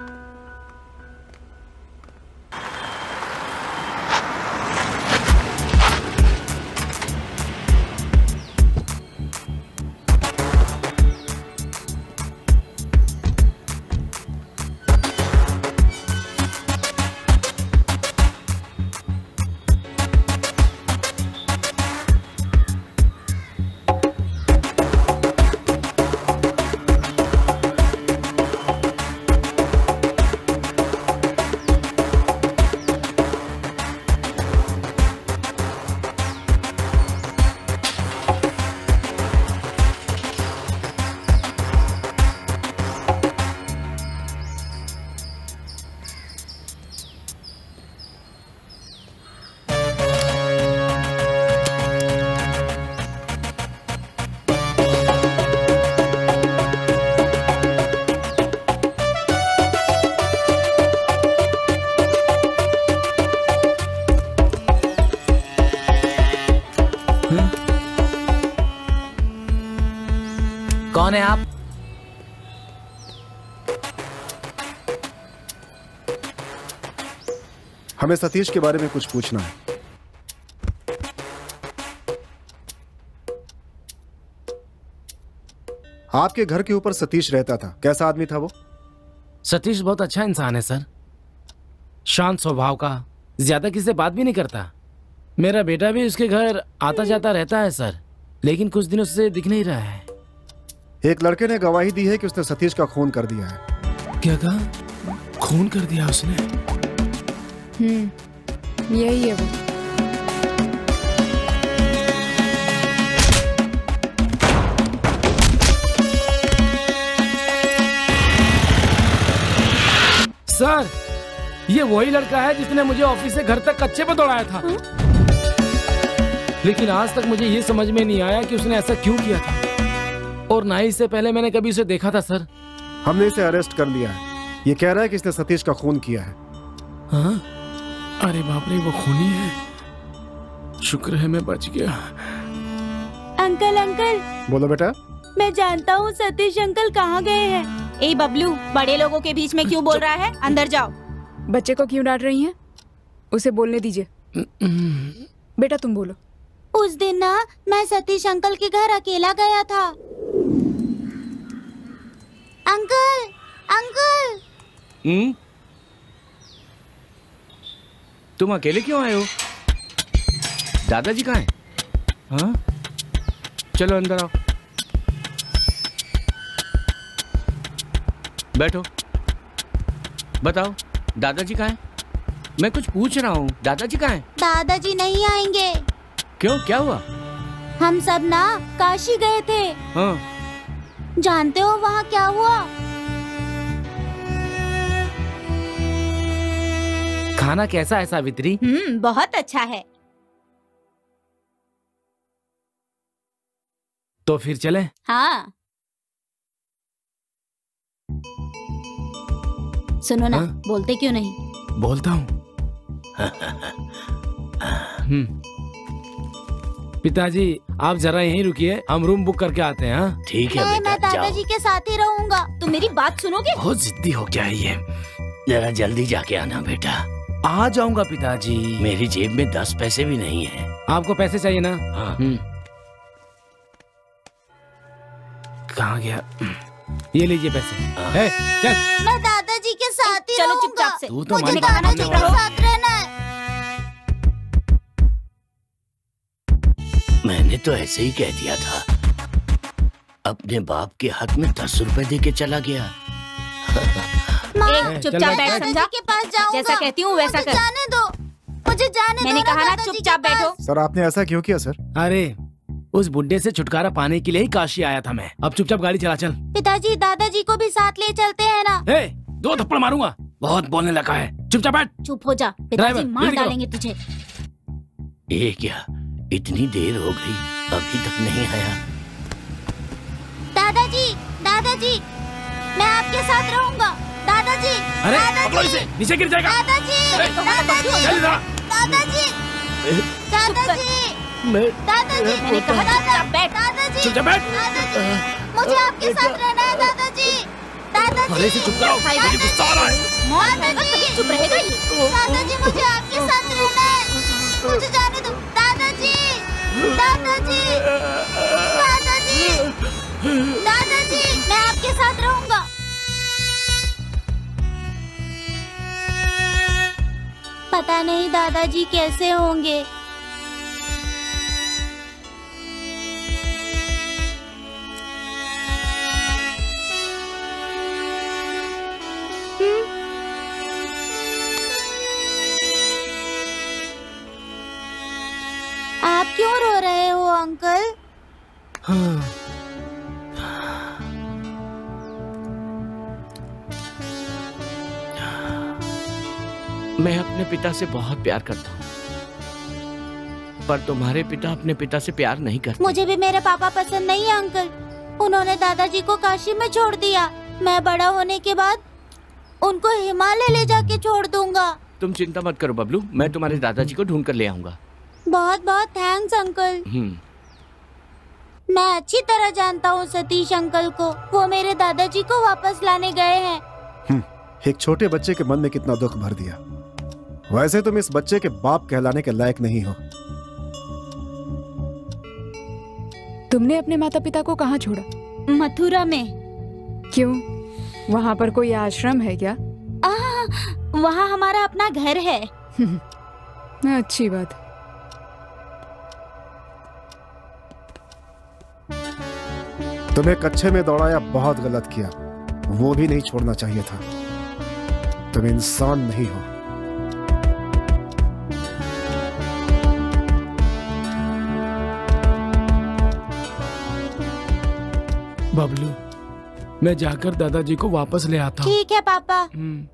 कौन है आप? हमें सतीश के बारे में कुछ पूछना है। आपके घर के ऊपर सतीश रहता था, कैसा आदमी था वो? सतीश बहुत अच्छा इंसान है सर, शांत स्वभाव का, ज्यादा किसी से बात भी नहीं करता। मेरा बेटा भी उसके घर आता जाता रहता है सर, लेकिन कुछ दिनों से दिख नहीं रहा है। एक लड़के ने गवाही दी है कि उसने सतीश का खून कर दिया है। क्या कहा? खून कर दिया उसने? हम्म, यही है वो। सर, ये वही लड़का है जिसने मुझे ऑफिस से घर तक कच्चे पे दौड़ाया था। हुँ? लेकिन आज तक मुझे ये समझ में नहीं आया कि उसने ऐसा क्यों किया था, और ना ही इससे पहले मैंने कभी उसे देखा था सर। हमने इसे अरेस्ट कर लिया है। ये कह रहा है कि इसने सतीश का खून किया है। हाँ? अरे बाप रे, वो खूनी है। शुक्र है मैं बच गया। Uncle uncle. बोलो बेटा। मैं जानता हूँ सतीश अंकल कहाँ गए हैं। ए बबलू, बड़े लोगों के बीच में क्यों बोल रहा है? अंदर जाओ। बच्चे को क्यों डांट रही हैं? उसे बोलने दीजिए। बेटा तुम बोलो। उस दिन ना मैं सतीश अंकल के घर अकेला गया था। Uncle uncle. हम्म? तुम अकेले क्यों आए हो? दादाजी कहाँ हैं? हाँ? चलो अंदर आओ। बैठो। बताओ दादाजी कहाँ हैं? मैं कुछ पूछ रहा हूँ, दादाजी कहाँ हैं? दादाजी नहीं आएंगे। क्यों, क्या हुआ? हम सब ना काशी गए थे। हाँ। जानते हो वहाँ क्या हुआ? खाना कैसा है सावित्री? हम्म, बहुत अच्छा है। तो फिर चले? हाँ। सुनो ना, हाँ? बोलते क्यों नहीं? बोलता हूँ। पिताजी आप जरा यहीं रुकिए, हम रूम बुक करके आते हैं। हाँ ठीक है बेटा, मैं दादाजी के साथ ही रहूंगा। तुम मेरी बात सुनोगे? बहुत जिद्दी हो गया है ये, जरा जल्दी जाके आना बेटा। आ जाऊंगा पिताजी। मेरी जेब में दस पैसे भी नहीं है। आपको पैसे चाहिए ना? हाँ। कहाँ गया? ये लीजिए पैसे। है, चल। मैं दादाजी के साथ ही चलो चुपचाप से। तू तो मुझे दादाजी के साथ रहना है। मैंने तो ऐसे ही कह दिया था। अपने बाप के हाथ में दस रुपए दे के चला गया। माँ, चुपचाप बैठ, समझा? के पास जाऊंगा। जैसा कहती हूँ वैसा कर। जाने दो, मुझे जाने दो। मैंने कहा ना चुपचाप बैठो। सर आपने ऐसा क्यों किया सर? अरे उस बुड्ढे से छुटकारा पाने के लिए ही काशी आया था मैं। अब चुपचाप गाड़ी चला चल। पिताजी दादाजी को भी साथ ले चलते हैं ना? ए, दो थप्पड़ मारूंगा, बहुत बोलने लगा है। चुपचाप बैठ। चुप हो जा, पिताजी मार डालेंगे तुझे। ये क्या, इतनी देर हो गई अभी तक नहीं आया? दादाजी दादाजी, मैं आपके साथ रहूंगा। दादाजी अरे दादाजी, इसे, नीचे गिर जाएगा। दादाजी दादाजी दादाजी दादाजी मैं दादाजी, मैंने कहा चुपचाप बैठ। दादाजी चुपचाप बैठ। मुझे आपके साथ रहना है दादाजी। दादाजी अरे इसे चुप कराओ, मुझे गुस्सा आ रहा है। मौत आएगा तभी चुप रहेगा ये। दादाजी मुझे आपके साथ रहना है, मुझे जाने दो। दादाजी दादाजी दादाजी दादाजी, मैं आपके साथ रहूंगा। पता नहीं दादाजी कैसे होंगे। आप क्यों रो रहे हो अंकल? हाँ। मैं अपने पिता से बहुत प्यार करता हूँ, पर तुम्हारे पिता अपने पिता से प्यार नहीं करते। मुझे भी मेरे पापा पसंद नहीं है अंकल। उन्होंने दादाजी को काशी में छोड़ दिया। मैं बड़ा होने के बाद उनको हिमालय ले जाके छोड़ दूंगा। तुम चिंता मत करो बबलू, मैं तुम्हारे दादाजी को ढूंढ कर ले आऊंगा। बहुत बहुत थैंक्स अंकल। मैं अच्छी तरह जानता हूँ सतीश अंकल को। वो मेरे दादाजी को वापस लाने गए हैं। एक छोटे बच्चे के मन में कितना दुख भर दिया। वैसे तुम इस बच्चे के बाप कहलाने के लायक नहीं हो। तुमने अपने माता पिता को कहाँ छोड़ा? मथुरा में। क्यों? वहाँ पर कोई आश्रम है क्या? आ, वहाँ हमारा अपना घर है। अच्छी बात। तुम्हें कच्चे में दौड़ाया बहुत गलत किया, वो भी नहीं छोड़ना चाहिए था। तुम इंसान नहीं हो। बबलू, मैं जाकर दादाजी को वापस ले आता हूँ। ठीक है पापा।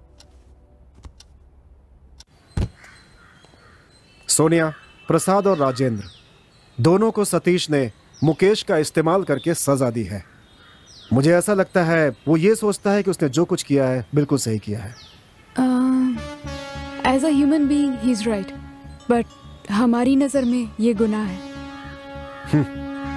सोनिया, प्रसाद और राजेंद्र दोनों को सतीश ने मुकेश का इस्तेमाल करके सजा दी है। मुझे ऐसा लगता है वो ये सोचता है कि उसने जो कुछ किया है बिल्कुल सही किया है। As a human being he is right, but हमारी नजर में ये गुनाह है।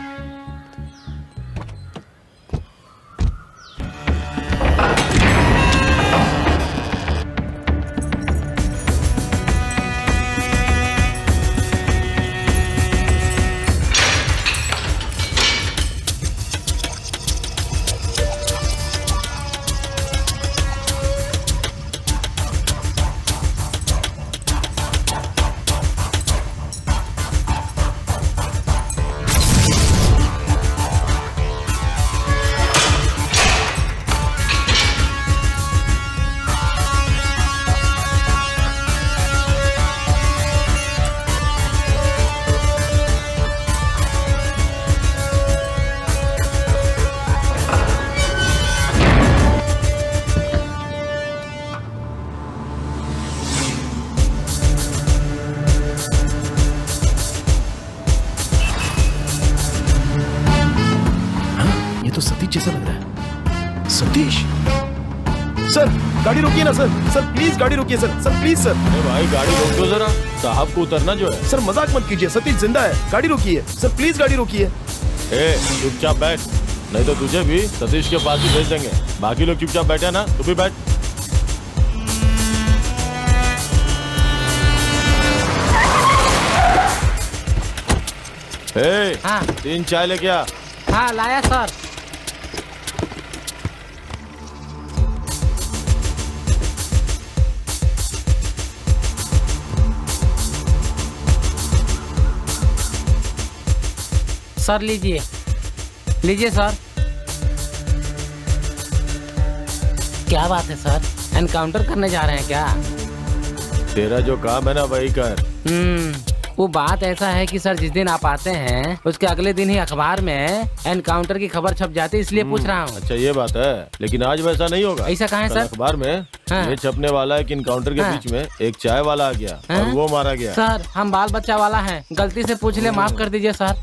सतीश, सर गाड़ी रोकिए ना सर। सर प्लीज गाड़ी रोकिए सर। Sir please sir. अरे भाई गाड़ी रोक दो जरा, साहब को उतरना जो है। सर मजाक मत कीजिए, सतीश जिंदा है। गाड़ी रोकिए सर, प्लीज गाड़ी रोकिए। ए चुपचाप बैठ, नहीं तो तुझे भी सतीश के पास ही भेज देंगे। बाकी लोग चुपचाप बैठे ना, तू भी बैठ। ए, हाँ। तीन चाय लेके आ। हाँ लाया सर। सर लीजिए, लीजिए सर। क्या बात है सर, एनकाउंटर करने जा रहे हैं क्या? तेरा जो काम है ना वही कर। हम्म, वो बात ऐसा है कि सर जिस दिन आप आते हैं उसके अगले दिन ही अखबार में एनकाउंटर की खबर छप जाती है, इसलिए पूछ रहा हूँ। अच्छा ये बात है, लेकिन आज वैसा नहीं होगा। ऐसा कहाँ है सर? अखबार में हाँ। ये छपने वाला है कि इनकाउंटर के हाँ। बीच में एक चाय वाला आ गया हाँ। और वो मारा गया। सर हम बाल बच्चा वाला हैं, गलती से पूछ ले, माफ कर दीजिए सर।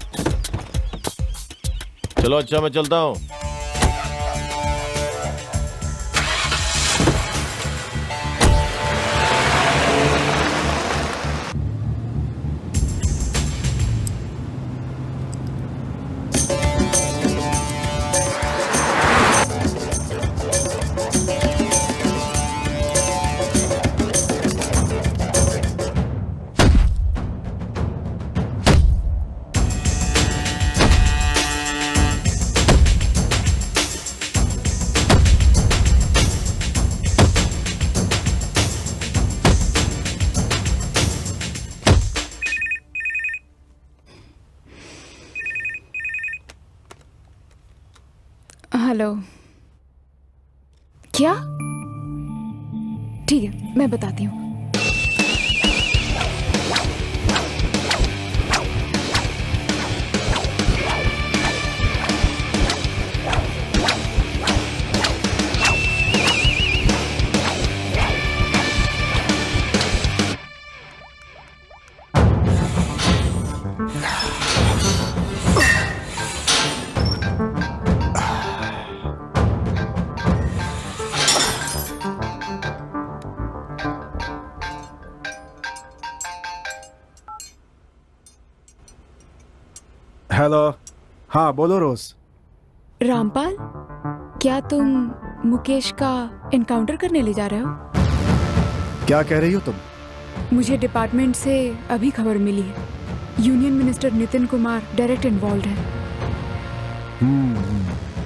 चलो अच्छा मैं चलता हूँ। हेलो। क्या? ठीक है मैं बताती हूँ। हेलो। हाँ बोलो रोज। रामपाल, क्या तुम मुकेश का एनकाउंटर करने ले जा रहे हो? क्या कह रही हो तुम? मुझे डिपार्टमेंट से अभी खबर मिली है, union minister Nitin Kumar direct involve है। हम्म,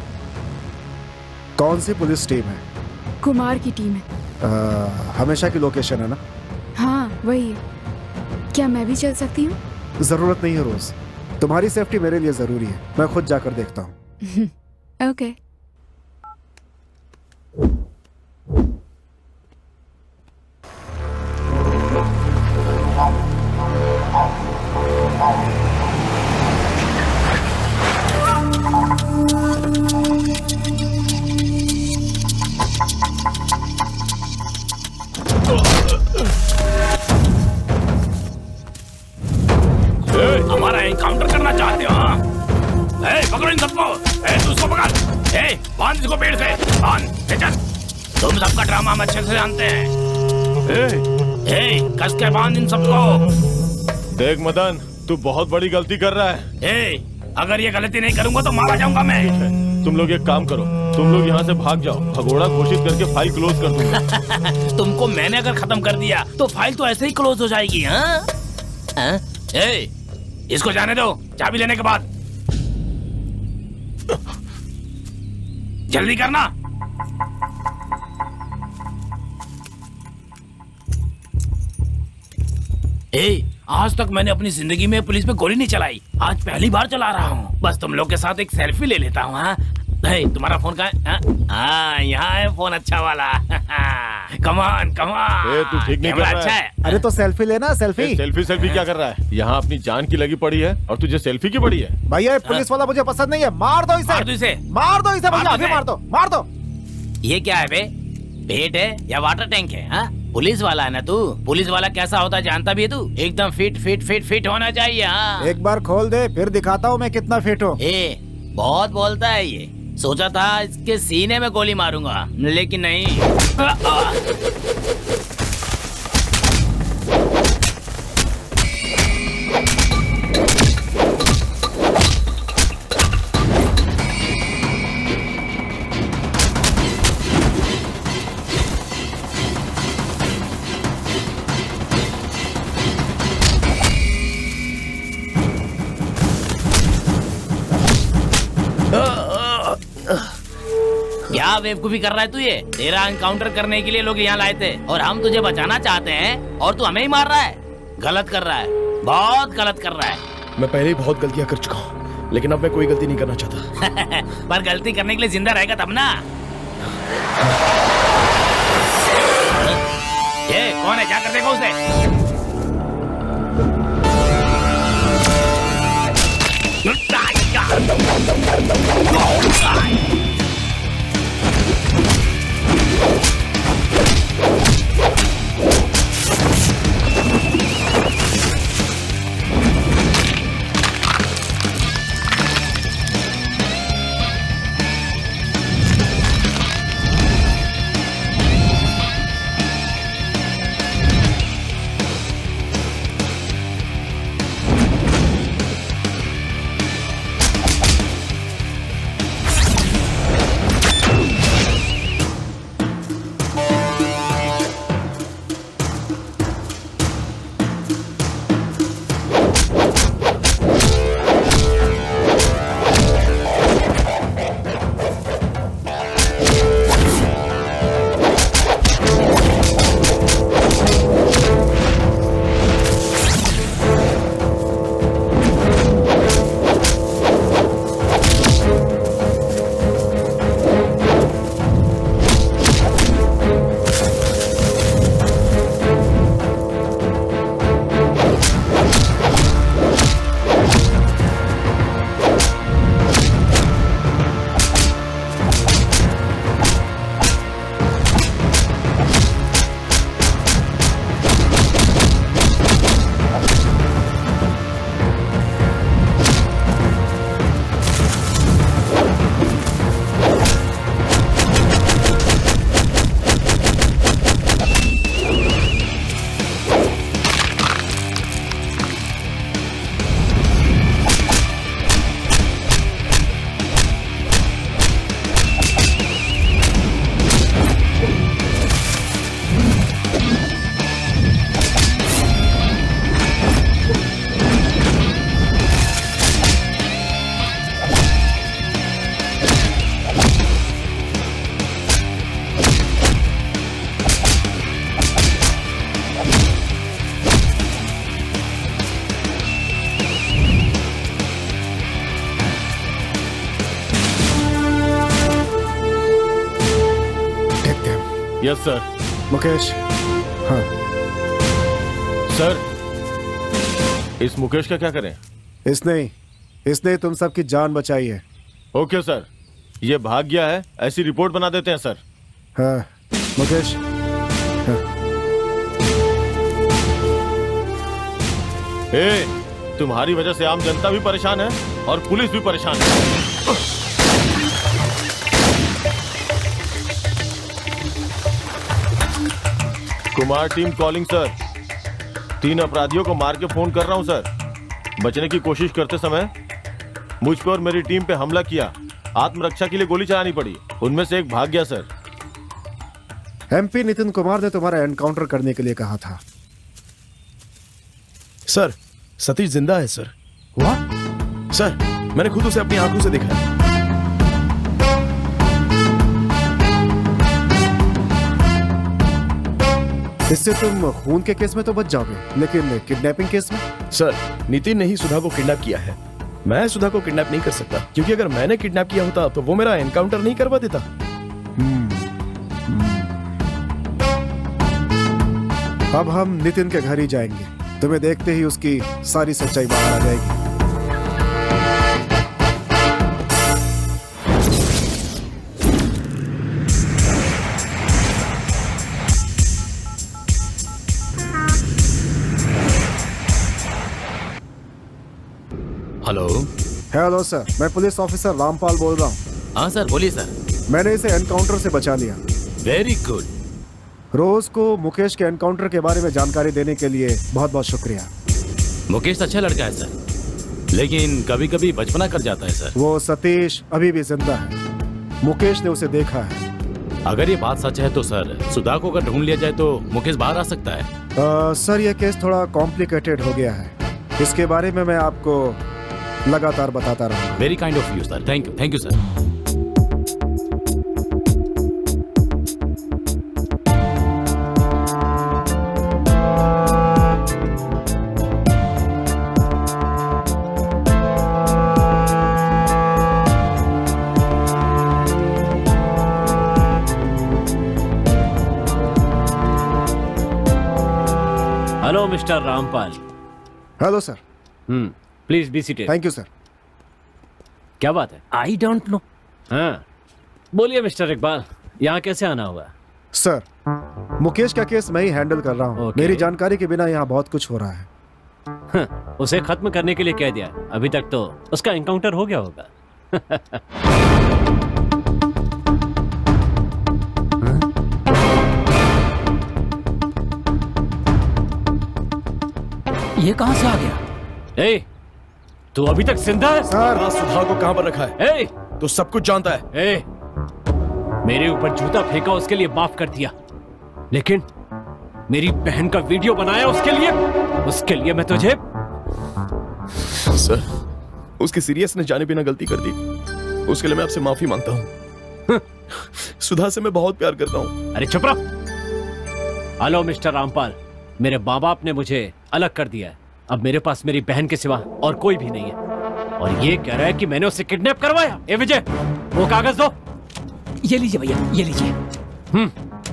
कौन सी पुलिस टीम है? कुमार की टीम है। आ, हमेशा की लोकेशन है ना? हाँ वही है। क्या मैं भी चल सकती हूँ? जरूरत नहीं है रोज, तुम्हारी सेफ्टी मेरे लिए जरूरी है, मैं खुद जाकर देखता हूँ। ओके। हमारा एनकाउंटर करना चाहते हो? हाँ? ए, पकड़ो इन सबको। ए, तू उसको पकड़। ए, बांध इसको पेड़ से। बांध, ले चल। तुम सबका ड्रामा हम अच्छे से जानते हैं। ए, ए, कस के बांध इन सबको। देख मदन, तू बहुत बड़ी गलती कर रहा है। ए, अगर ये गलती नहीं करूंगा तो मारा जाऊंगा मैं। तुम लोग एक काम करो, तुम लोग यहाँ से भाग जाओ, भगोड़ा घोषित करके फाइल क्लोज कर दूंगा। तुमको मैंने अगर खत्म कर दिया तो फाइल तो ऐसे ही क्लोज हो जाएगी। हाँ? हाँ? ए, इसको जाने दो, चाबी लेने के बाद। जल्दी करना। ए, आज तक मैंने अपनी जिंदगी में पुलिस पे गोली नहीं चलाई, आज पहली बार चला रहा हूँ। बस तुम लोग के साथ एक सेल्फी ले लेता हूँ। हाँ? तुम्हारा फोन कहाँ है? हाँ, यहाँ है फोन अच्छा वाला। कमान कमान। तू ठीक नहीं कर रहा अच्छा है। अरे तो सेल्फी लेना, सेल्फी। सेल्फी सेल्फी क्या कर रहा है? यहाँ अपनी जान की लगी पड़ी है और तुझे सेल्फी की पड़ी है? भैया पुलिस वाला मुझे पसंद नहीं है, मार दो इसे। मार दो इसे। मार दो इसे भैया, अभी मार दो, मार दो। ये क्या है बे? पेट है या वाटर टैंक है? हाँ? पुलिस वाला है ना तू? पुलिस वाला कैसा होता है जानता भी है तू? एकदम फिट फिट फिट फिट होना चाहिए। हाँ? एक बार खोल दे, फिर दिखाता हूँ मैं कितना फिट हूँ। ए, बहुत बोलता है ये। सोचा था इसके सीने में गोली मारूंगा, लेकिन नहीं। आ, आ। क्या बेवकूफी कर रहा है तू? ये तेरा एनकाउंटर करने के लिए लोग यहाँ लाए थे और हम तुझे बचाना चाहते हैं और तू हमें ही मार रहा है। गलत कर रहा है, बहुत गलत कर रहा है। मैं पहले ही बहुत गलतियां कर चुका हूँ, लेकिन अब मैं कोई गलती नहीं करना चाहता। पर गलती करने के लिए जिंदा रहेगा तब ना। ये कौन है? क्या कर देगा उसे? Yes sir. मुकेश। हाँ सर, इस मुकेश का क्या करें? इसने इसने तुम सबकी जान बचाई है। ओके सर, ये भाग गया है, ऐसी रिपोर्ट बना देते हैं सर। हाँ मुकेश। हाँ। ए, तुम्हारी वजह से आम जनता भी परेशान है और पुलिस भी परेशान है। Kumar team calling sir. तीन अपराधियों को मार के फोन कर रहा हूं सर। बचने की कोशिश करते समय मुझ पर और मेरी टीम पे हमला किया। आत्मरक्षा के लिए गोली चलानी पड़ी। उनमें से एक भाग गया सर। एमपी नितिन कुमार ने तुम्हारा एनकाउंटर करने के लिए कहा था। सर, सतीश जिंदा है सर। वाह? सर, मैंने खुद उसे अपनी आंखों से देखा है। इससे तुम खून के केस में तो बच जाओगे, लेकिन किडनैपिंग केस में? सर, नितिन ने ही सुधा को किडनैप किया है। मैं सुधा को किडनैप नहीं कर सकता, क्योंकि अगर मैंने किडनैप किया होता तो वो मेरा एनकाउंटर नहीं करवा देता। अब हम नितिन के घर ही जाएंगे। तुम्हें देखते ही उसकी सारी सच्चाई बाहर आ जाएगी। हेलो। हेलो सर, मैं पुलिस ऑफिसर रामपाल बोल रहा हूँ। हाँ सर, बोलिए सर। मैंने इसे एनकाउंटर से बचा लिया। Very good. रोज को मुकेश के एनकाउंटर के बारे में जानकारी देने के लिए बहुत बहुत शुक्रिया। मुकेश अच्छा लड़का है सर, लेकिन कभी कभी बचपना कर जाता है सर। वो सतीश अभी भी जिंदा है। मुकेश ने उसे देखा है। अगर ये बात सच है तो सर, सुधा को अगर ढूंढ लिया जाए तो मुकेश बाहर आ सकता है। आ, सर, यह केस थोड़ा कॉम्प्लिकेटेड हो गया है। इसके बारे में मैं आपको लगातार बताता रहूंगा। Very kind of you sir. Thank you, thank you sir. Hello mister Rampal. Hello sir. Hmm please be seated. Thank you sir. क्या बात है? I don't know. हाँ बोलिए मिस्टर इकबाल, यहाँ कैसे आना हुआ? सर, मुकेश का केस मैं ही हैंडल कर रहा हूँ। मेरी जानकारी के बिना यहाँ बहुत कुछ हो रहा है। हाँ, उसे खत्म करने के लिए कह दिया। अभी तक तो उसका एनकाउंटर हो गया होगा। ये कहां से आ गया? ए, तू अभी तक जिंदा है? सर, सुधा को कहां पर रखा है? ए, तो सब कुछ जानता है। ए, मेरे ऊपर जूता फेंका उसके लिए माफ कर दिया, लेकिन मेरी बहन का वीडियो बनाया उसके लिए, उसके लिए मैं तुझे। सर, उसकी सीरियस ने जाने बिना गलती कर दी, उसके लिए मैं आपसे माफी मांगता हूँ। सुधा से मैं बहुत प्यार करता हूँ। अरे चुप रहो। हेलो मिस्टर रामपाल, मेरे माँ बाप ने मुझे अलग कर दिया है। अब मेरे पास मेरी बहन के सिवा और कोई भी नहीं है, और ये कह रहा है कि मैंने उसे किडनैप करवाया। ए विजय, वो कागज दो। ये लीजिए भैया, ये लीजिए। हम्म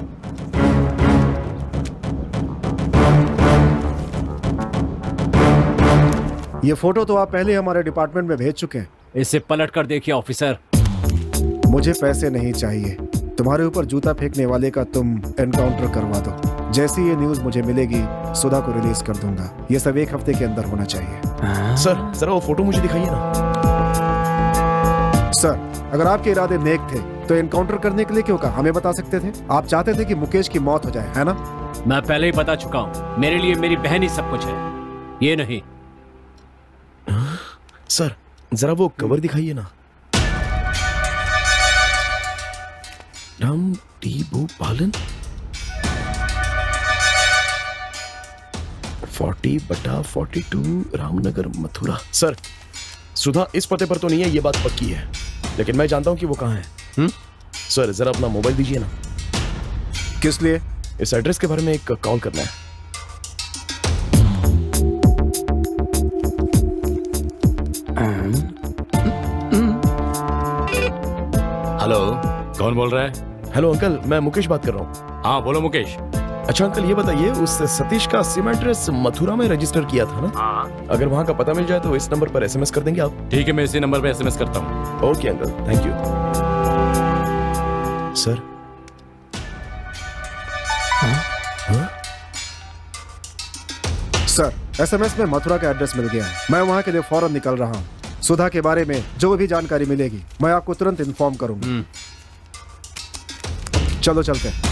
ये फोटो तो आप पहले हमारे डिपार्टमेंट में भेज चुके हैं। इसे पलट कर देखिए ऑफिसर। मुझे पैसे नहीं चाहिए। तुम्हारे ऊपर जूता फेंकने वाले का तुम एनकाउंटर करवा दो। जैसी ये न्यूज मुझे मिलेगी, सुधा को रिलीज कर दूंगा। ये सब एक हफ्ते के अंदर होना चाहिए। सर, जरा वो फोटो मुझे दिखाइए ना। सर, अगर आपके इरादे नेक थे तो एनकाउंटर करने के लिए क्यों कहा? हमें बता सकते थे। आप चाहते थे कि मुकेश की मौत हो जाए, है ना? मैं पहले ही बता चुका हूँ, मेरे लिए मेरी बहन ही सब कुछ है, ये नहीं। सर, जरा वो कवर दिखाइए ना। राम टी भूपालन फोर्टी बटा forty two Ramnagar Mathura. Sir, Sudha इस पते पर तो नहीं है, ये बात पक्की है, लेकिन मैं जानता हूं कि वो कहां है। हुँ? सर, जरा अपना मोबाइल दीजिए ना। किस लिए? इस एड्रेस के बारे में एक कॉल करना है। हेलो, कौन बोल रहा है? हेलो अंकल, मैं मुकेश बात कर रहा हूँ। हाँ बोलो मुकेश। अच्छा अंकल, ये बताइए, उस सतीश का सिम एड्रेस मथुरा में रजिस्टर किया था ना? हाँ। अगर वहाँ का पता मिल जाए तो इस नंबर पर एसएमएस कर देंगे आप? ठीक है, मैं इसी नंबर पे एसएमएस करता हूँ। Okay uncle, thank you. Sir. हाँ? हाँ? सर, एसएमएस में मथुरा का एड्रेस मिल गया है। मैं वहाँ के लिए फौरन निकल रहा हूँ। सुधा के बारे में जो भी जानकारी मिलेगी मैं आपको तुरंत इन्फॉर्म करूंगा। चलो चलते हैं।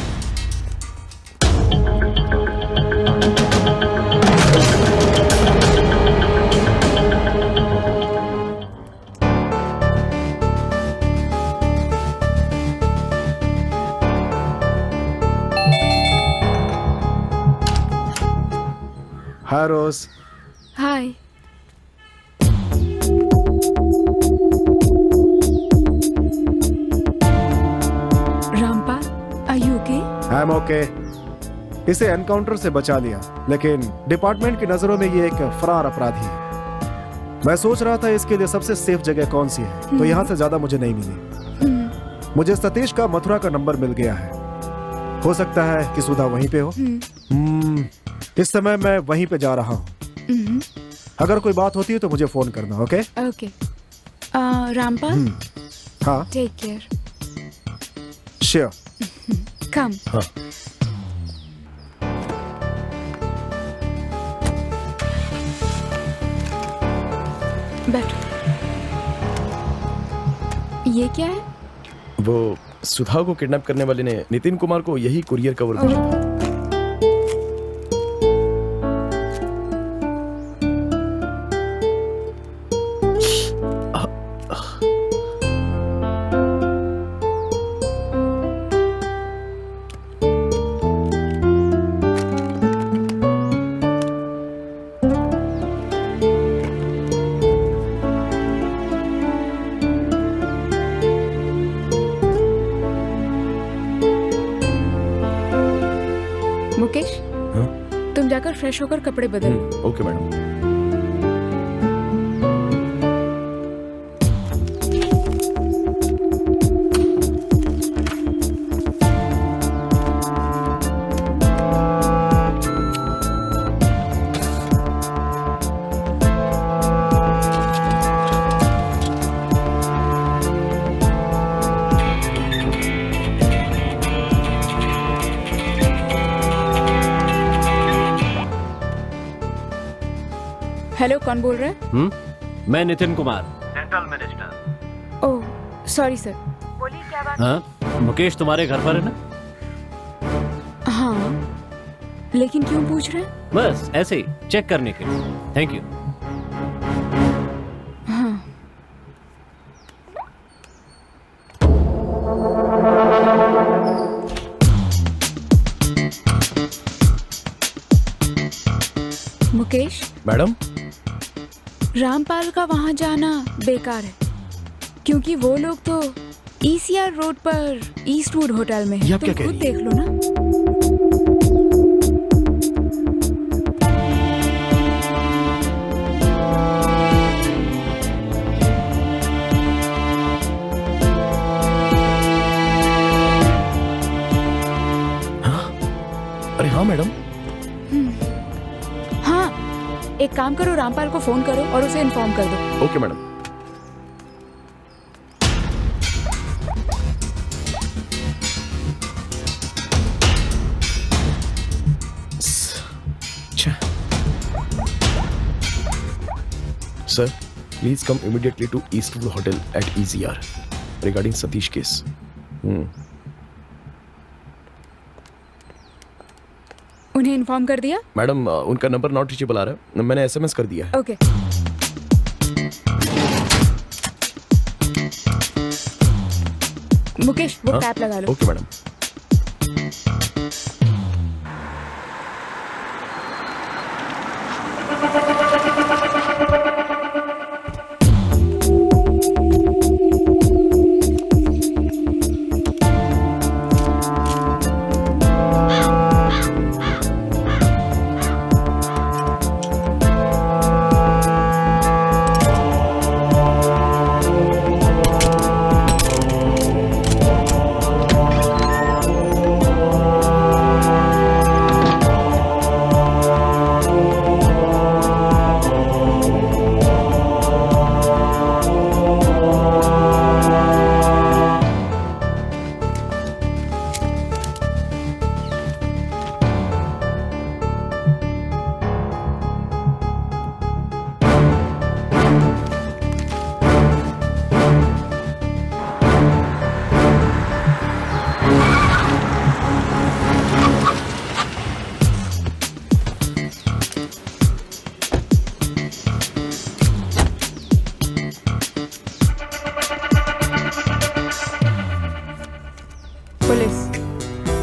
Hi Rose. Hi. I am okay. इसे एनकाउंटर से बचा लिया, लेकिन डिपार्टमेंट की नजरों में ये एक फरार अपराधी है। मैं सोच रहा था इसके लिए सबसे सेफ जगह कौन सी है, तो यहाँ से ज्यादा मुझे नहीं मिली। मुझे सतीश का मथुरा का नंबर मिल गया है। हो सकता है कि सुधा वहीं पे हो। hmm, इस समय मैं वहीं पे जा रहा हूँ। अगर कोई बात होती है तो मुझे फोन करना। Okay okay. रामपाल, हाँ, टेक केयर। श्योर। कम। हाँ। बैठो। ये क्या है? वो सुधा को किडनैप करने वाले ने नितिन कुमार को यही कुरियर कवर भेजा था। मुकेश, हाँ? तुम जाकर फ्रेश होकर कपड़े बदल। Okay madam. हेलो, कौन बोल रहा है? हम्म, मैं Nitin Kumar, central minister. Oh sorry sir. बोलिए क्या बात? हाँ, मुकेश तुम्हारे घर पर है ना? हाँ, लेकिन क्यों पूछ रहे हैं? बस ऐसे ही चेक करने के लिए। Thank you. हाँ। मुकेश। मैडम, रामपाल का वहां जाना बेकार है, क्योंकि वो लोग तो ईसीआर रोड पर ईस्टवुड होटल में है। तुम खुद देख लो ना। हाँ? अरे हाँ मैडम। एक काम करो, रामपाल को फोन करो और उसे इन्फॉर्म कर दो। Okay madam. Sir, please come immediately to Eastwood hotel at ECR regarding Satish case. Hmm उन्हें इन्फॉर्म कर दिया? मैडम, उनका नंबर नॉट रीचेबल आ रहा है। मैंने एसएमएस कर दिया है। ओके। मुकेश, वो टैप लगा लो। Okay madam.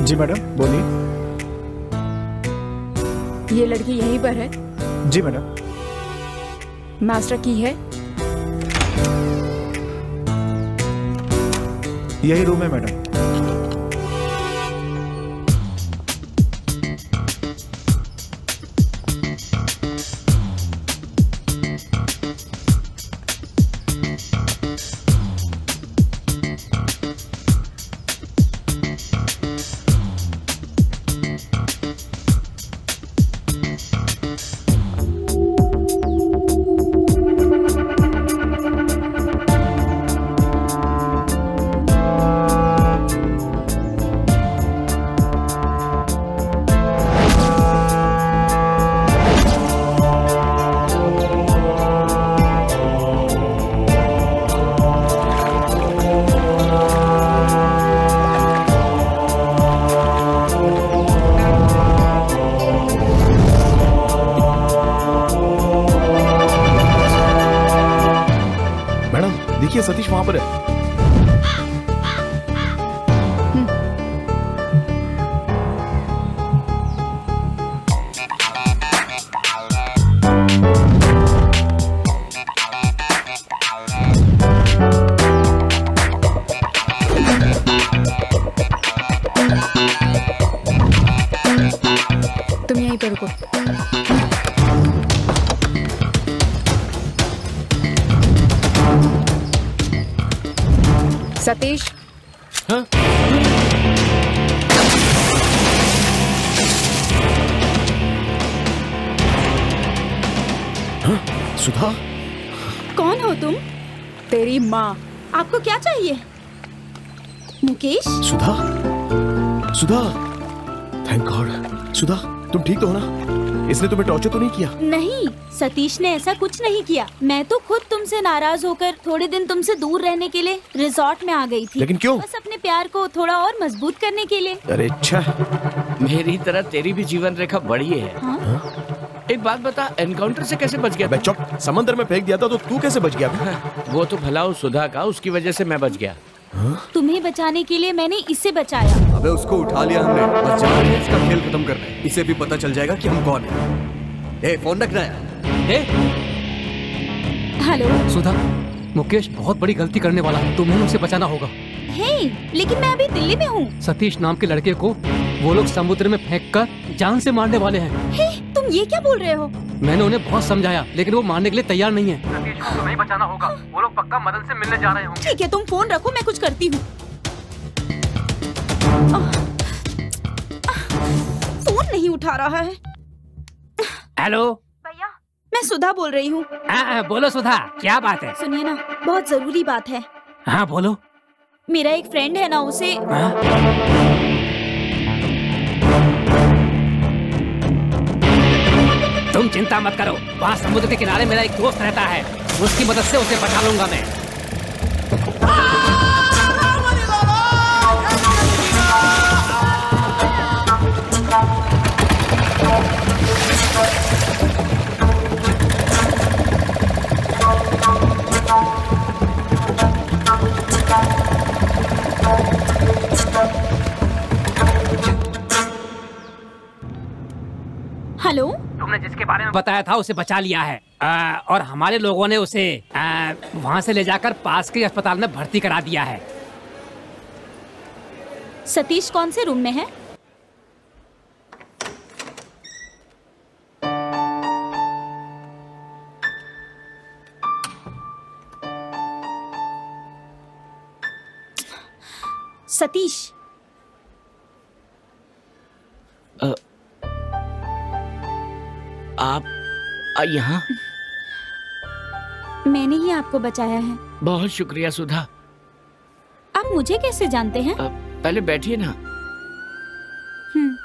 जी मैडम, बोलिए। ये लड़की यहीं पर है? जी मैडम। मास्टर की है? यही रूम है मैडम। सतीश वहां पर है। तुम यहीं पर रुको। सतीश। हाँ? हाँ? सुधा? कौन हो तुम? तेरी माँ। आपको क्या चाहिए? मुकेश? सुधा? सुधा? Thank God. सुधा, तुम ठीक तो हो ना? इसने तुम्हें टॉर्चर तो नहीं किया? नहीं, सतीश ने ऐसा कुछ नहीं किया। मैं तो खुद तुमसे नाराज होकर थोड़े दिन तुमसे दूर रहने के लिए रिजॉर्ट में आ गई थी। लेकिन क्यों? बस अपने प्यार को थोड़ा और मजबूत करने के लिए। अरे अच्छा। मेरी तरह तेरी भी जीवन रेखा बड़ी है। हाँ? हाँ? एक बात बता, एनकाउंटर से कैसे बच गया? चुप, समंदर में फेंक दिया था तो तू कैसे बच गया? वो तो भला उस सुधा का, उसकी वजह से मैं बच गया। हाँ? तुम्हें बचाने के लिए मैंने इसे बचाया। अबे उसको उठा लिया हमने, बस जा रहे हैं इसका खेल खत्म करने। इसे भी पता चल जाएगा कि हम कौन हैं। ए, फोन रखना है। हेलो सुधा, मुकेश बहुत बड़ी गलती करने वाला है, तुम्हें उसे बचाना होगा। हे, लेकिन मैं अभी दिल्ली में हूँ। सतीश नाम के लड़के को वो लोग समुद्र में फेंककर जान से मारने वाले हैं। हे, तुम ये क्या बोल रहे हो? मैंने उन्हें बहुत समझाया, लेकिन वो मारने के लिए तैयार नहीं है। सतीश को तुम्हें बचाना होगा। वो लोग पक्का मदन से मिलने जा रहे होंगे। ठीक है, तुम फोन रखो, मैं कुछ करती हूँ। फोन नहीं उठा रहा है। हेलो भैया, मैं सुधा बोल रही हूँ। बोलो सुधा, क्या बात है? सुनिए ना, बहुत जरूरी बात है। हाँ बोलो। मेरा एक फ्रेंड है ना, उसे हाँ? तुम चिंता मत करो, वहाँ समुद्र के किनारे मेरा एक दोस्त रहता है, उसकी मदद से उसे बचा लूंगा मैं। हेलो, तुमने जिसके बारे में बताया था उसे बचा लिया है। आ, और हमारे लोगों ने उसे आ, वहाँ से ले जाकर पास के अस्पताल में भर्ती करा दिया है। सतीश कौन से रूम में है? सतीश। आ, आप यहाँ? मैंने ही आपको बचाया है। बहुत शुक्रिया सुधा। आप मुझे कैसे जानते हैं? आ, पहले बैठिए ना। हम्म।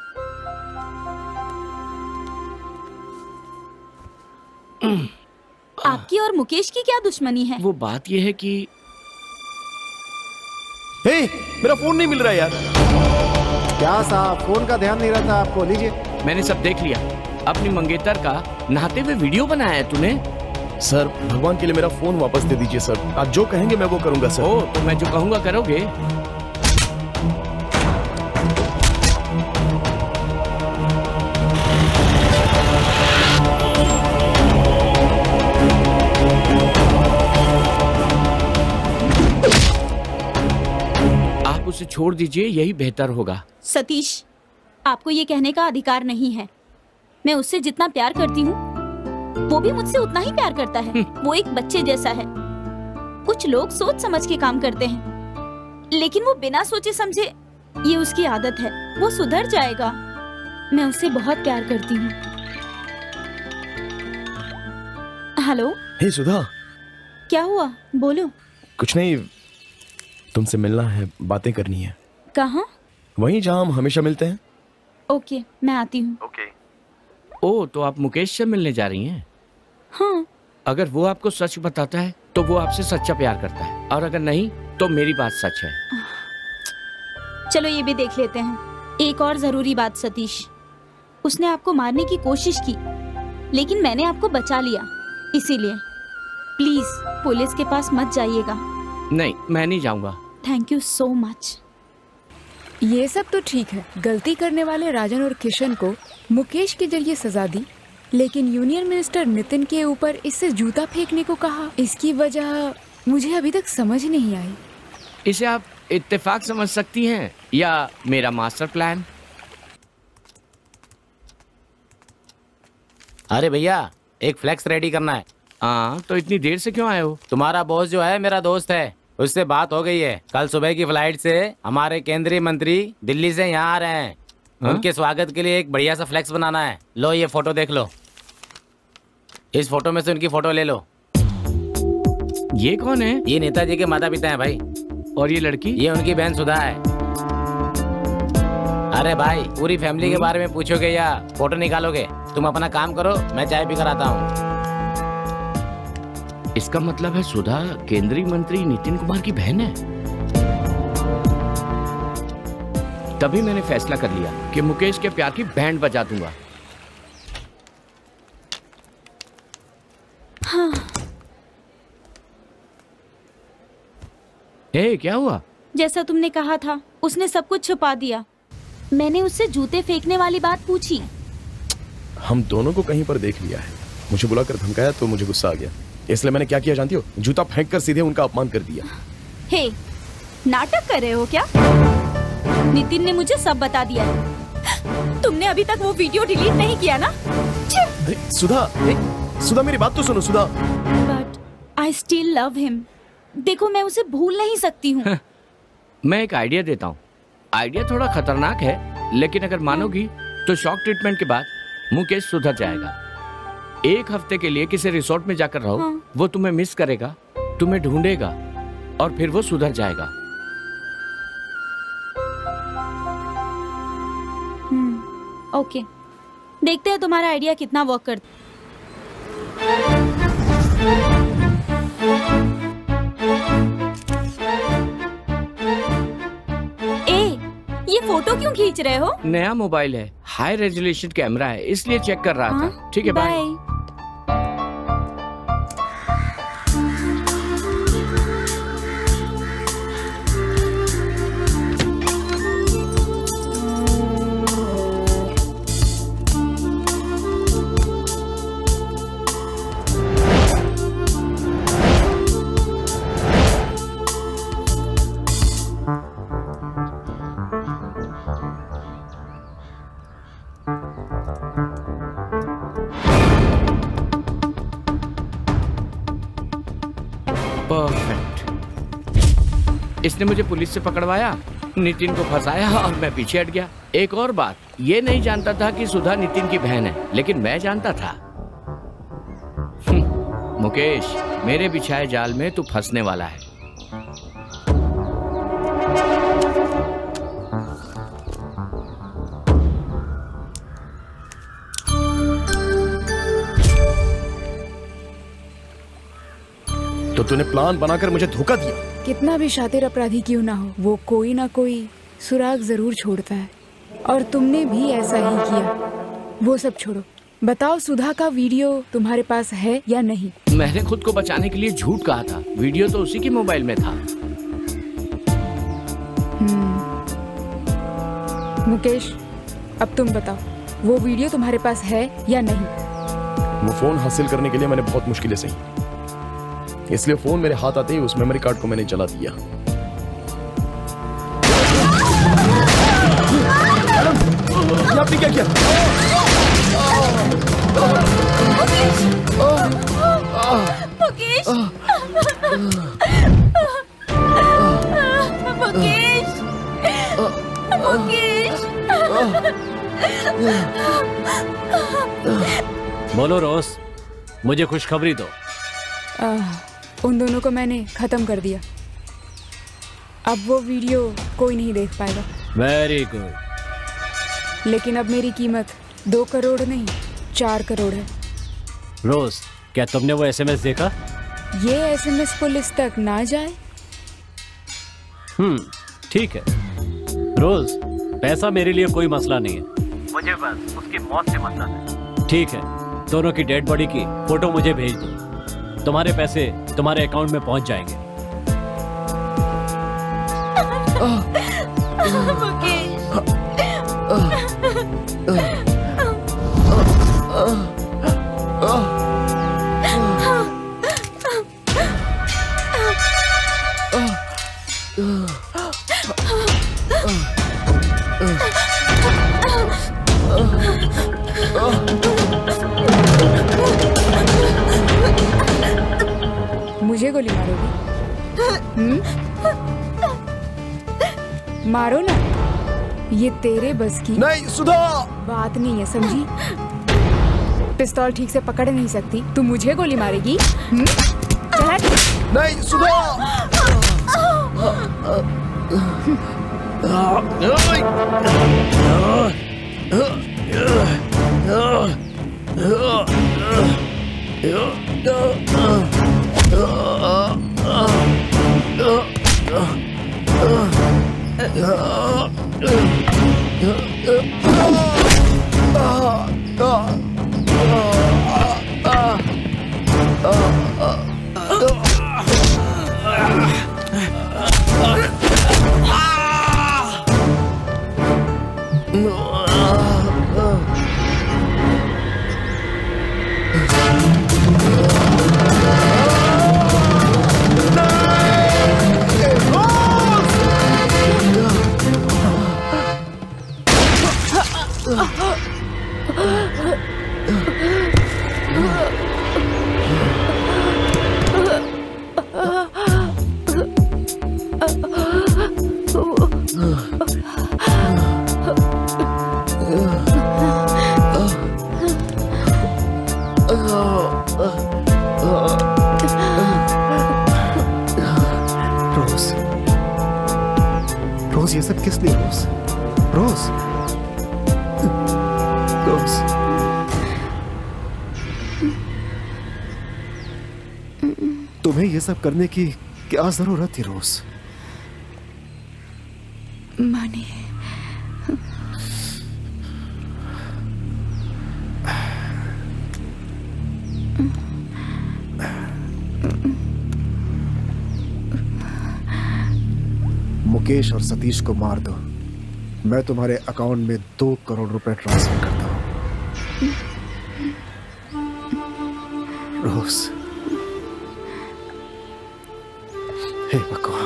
आपकी और मुकेश की क्या दुश्मनी है? वो बात ये है कि हे, मेरा फोन नहीं मिल रहा यार। क्या साहब, फोन का ध्यान नहीं रहता आपको? लीजिए। मैंने सब देख लिया। अपनी मंगेतर का नहाते हुए वीडियो बनाया है तूने। सर, भगवान के लिए मेरा फोन वापस दे दीजिए सर। आप जो कहेंगे मैं वो करूंगा सर। ओ, तो मैं जो कहूंगा करोगे? उसे छोड़ दीजिए, यही बेहतर होगा। सतीश, आपको ये कहने का अधिकार नहीं है। मैं उससे जितना प्यार करती हूँ वो भी मुझसे उतना ही प्यार करता है। वो एक बच्चे जैसा है। कुछ लोग सोच समझ के काम करते हैं, लेकिन वो बिना सोचे समझे, ये उसकी आदत है। वो सुधर जाएगा। मैं उससे बहुत प्यार करती हूँ। हेलो। हे सुधा। क्या हुआ? बोलो। कुछ नहीं, तुमसे मिलना है, बातें करनी है। कहाँ? वहीं जहाँ हम हमेशा मिलते हैं। ओके, मैं आती हूँ। ओके। ओ, तो आप मुकेश से मिलने जा रही हैं? हाँ। अगर वो आपको सच बताता है तो वो आपसे सच्चा प्यार करता है, और अगर नहीं तो मेरी बात सच है। चलो ये भी देख लेते हैं। एक और जरूरी बात सतीश, उसने आपको मारने की कोशिश की, लेकिन मैंने आपको बचा लिया। इसीलिए प्लीज पुलिस के पास मत जाइएगा। नहीं, मैं नहीं जाऊंगा। Thank you so much. ये सब तो ठीक है, गलती करने वाले राजन और किशन को मुकेश के जरिए सजा दी, लेकिन यूनियन मिनिस्टर नितिन के ऊपर इससे जूता फेंकने को कहा। इसकी वजह मुझे अभी तक समझ नहीं आई। इसे आप इत्तेफाक समझ सकती हैं या मेरा मास्टर प्लान। अरे भैया, एक फ्लेक्स रेडी करना है। हाँ, तो इतनी देर से क्यों आए हो? तुम्हारा बॉस जो है मेरा दोस्त है, उससे बात हो गई है। कल सुबह की फ्लाइट से हमारे केंद्रीय मंत्री दिल्ली से यहाँ आ रहे हैं। हा? उनके स्वागत के लिए एक बढ़िया सा फ्लेक्स बनाना है। लो ये फोटो देख लो। इस फोटो में से उनकी फोटो ले लो। ये कौन है? ये नेताजी के माता पिता हैं भाई। और ये लड़की? ये उनकी बहन सुधा है। अरे भाई, पूरी फैमिली के बारे में पूछोगे या फोटो निकालोगे? तुम अपना काम करो, मैं चाय पीकर आता हूँ। इसका मतलब है सुधा केंद्रीय मंत्री नितिन कुमार की बहन है। तभी मैंने फैसला कर लिया कि मुकेश के प्यार की बैंड बजा दूंगा। हाँ। ए, क्या हुआ? जैसा तुमने कहा था, उसने सब कुछ छुपा दिया। मैंने उससे जूते फेंकने वाली बात पूछी। हम दोनों को कहीं पर देख लिया है। मुझे बुलाकर धमकाया तो मुझे गुस्सा आ गया, इसलिए मैंने क्या किया जानती हो? जूता फेंककर सीधे उनका अपमान कर दिया। हे, नाटक कर रहे हो क्या? नितिन ने मुझे सब बता दिया है। तुमने अभी तक वो वीडियो डिलीट नहीं किया ना? सुधा, सुधा मेरी बात तो सुनो Sudha. But I still love him. देखो, मैं उसे भूल नहीं सकती हूँ। मैं एक आइडिया देता हूँ। आइडिया थोड़ा खतरनाक है, लेकिन अगर मानोगी तो शॉक ट्रीटमेंट के बाद मुकेश सुधर जाएगा। एक हफ्ते के लिए किसी रिसोर्ट में जाकर रहो। हाँ। वो तुम्हें मिस करेगा, तुम्हें ढूंढेगा और फिर वो सुधर जाएगा। हम्म, ओके, देखते हैं तुम्हारा आइडिया कितना वर्क करता। ए, ये फोटो क्यों खींच रहे हो? नया मोबाइल है, हाई रेजोल्यूशन कैमरा है, इसलिए चेक कर रहा हाँ? था। ठीक है, बाय। इसने मुझे पुलिस से पकड़वाया, नितिन को फंसाया और मैं पीछे हट गया। एक और बात, ये नहीं जानता था कि सुधा नितिन की बहन है, लेकिन मैं जानता था। मुकेश, मेरे बिछाए जाल में तू फंसने वाला है। तो तूने प्लान बनाकर मुझे धोखा दिया। कितना भी शातिर अपराधी क्यों ना हो, वो कोई ना कोई सुराग जरूर छोड़ता है, और तुमने भी ऐसा ही किया। वो सब छोड़ो, बताओ सुधा का वीडियो तुम्हारे पास है या नहीं? मैंने खुद को बचाने के लिए झूठ कहा था। वीडियो तो उसी के मोबाइल में था। मुकेश, अब तुम बताओ, वो वीडियो तुम्हारे पास है या नहीं? वो फोन हासिल करने के लिए मैंने बहुत मुश्किलें सही, इसलिए फोन मेरे हाथ आते ही उस मेमोरी कार्ड को मैंने जला दिया। क्या किया? मुकेश, मुकेश, मुकेश। बोलो रोज, मुझे खुशखबरी दो। आ, उन दोनों को मैंने खत्म कर दिया। अब वो वीडियो कोई नहीं देख पाएगा। Very good. लेकिन अब मेरी कीमत दो करोड़ नहीं चार करोड़ है। रोज, क्या तुमने वो एसएमएस देखा? ये एसएमएस पुलिस तक ना जाए। हम्म, ठीक है। रोज, पैसा मेरे लिए कोई मसला नहीं है। मुझे बस उसकी मौत से मतलब है। ठीक है, दोनों की डेड बॉडी की फोटो मुझे भेज दो। तुम्हारे पैसे तुम्हारे अकाउंट में पहुंच जाएंगे। मुझे गोली मारोगी? हम्म? मारो ना, ये तेरे बस की नहीं सुधा बात नहीं है, समझी? पिस्तौल ठीक से पकड़ नहीं सकती, तू मुझे गोली मारेगी? हम्म? चल। नहीं सुधा। रोज, रोज ये सब किस लिए? रोज, रोज, रोज। तुम्हें ये सब करने की क्या जरूरत थी रोज? माने मुकेश और सतीश को मार दो, मैं तुम्हारे अकाउंट में दो करोड़ रुपए ट्रांसफर करता हूं। रोज, हे भगवान।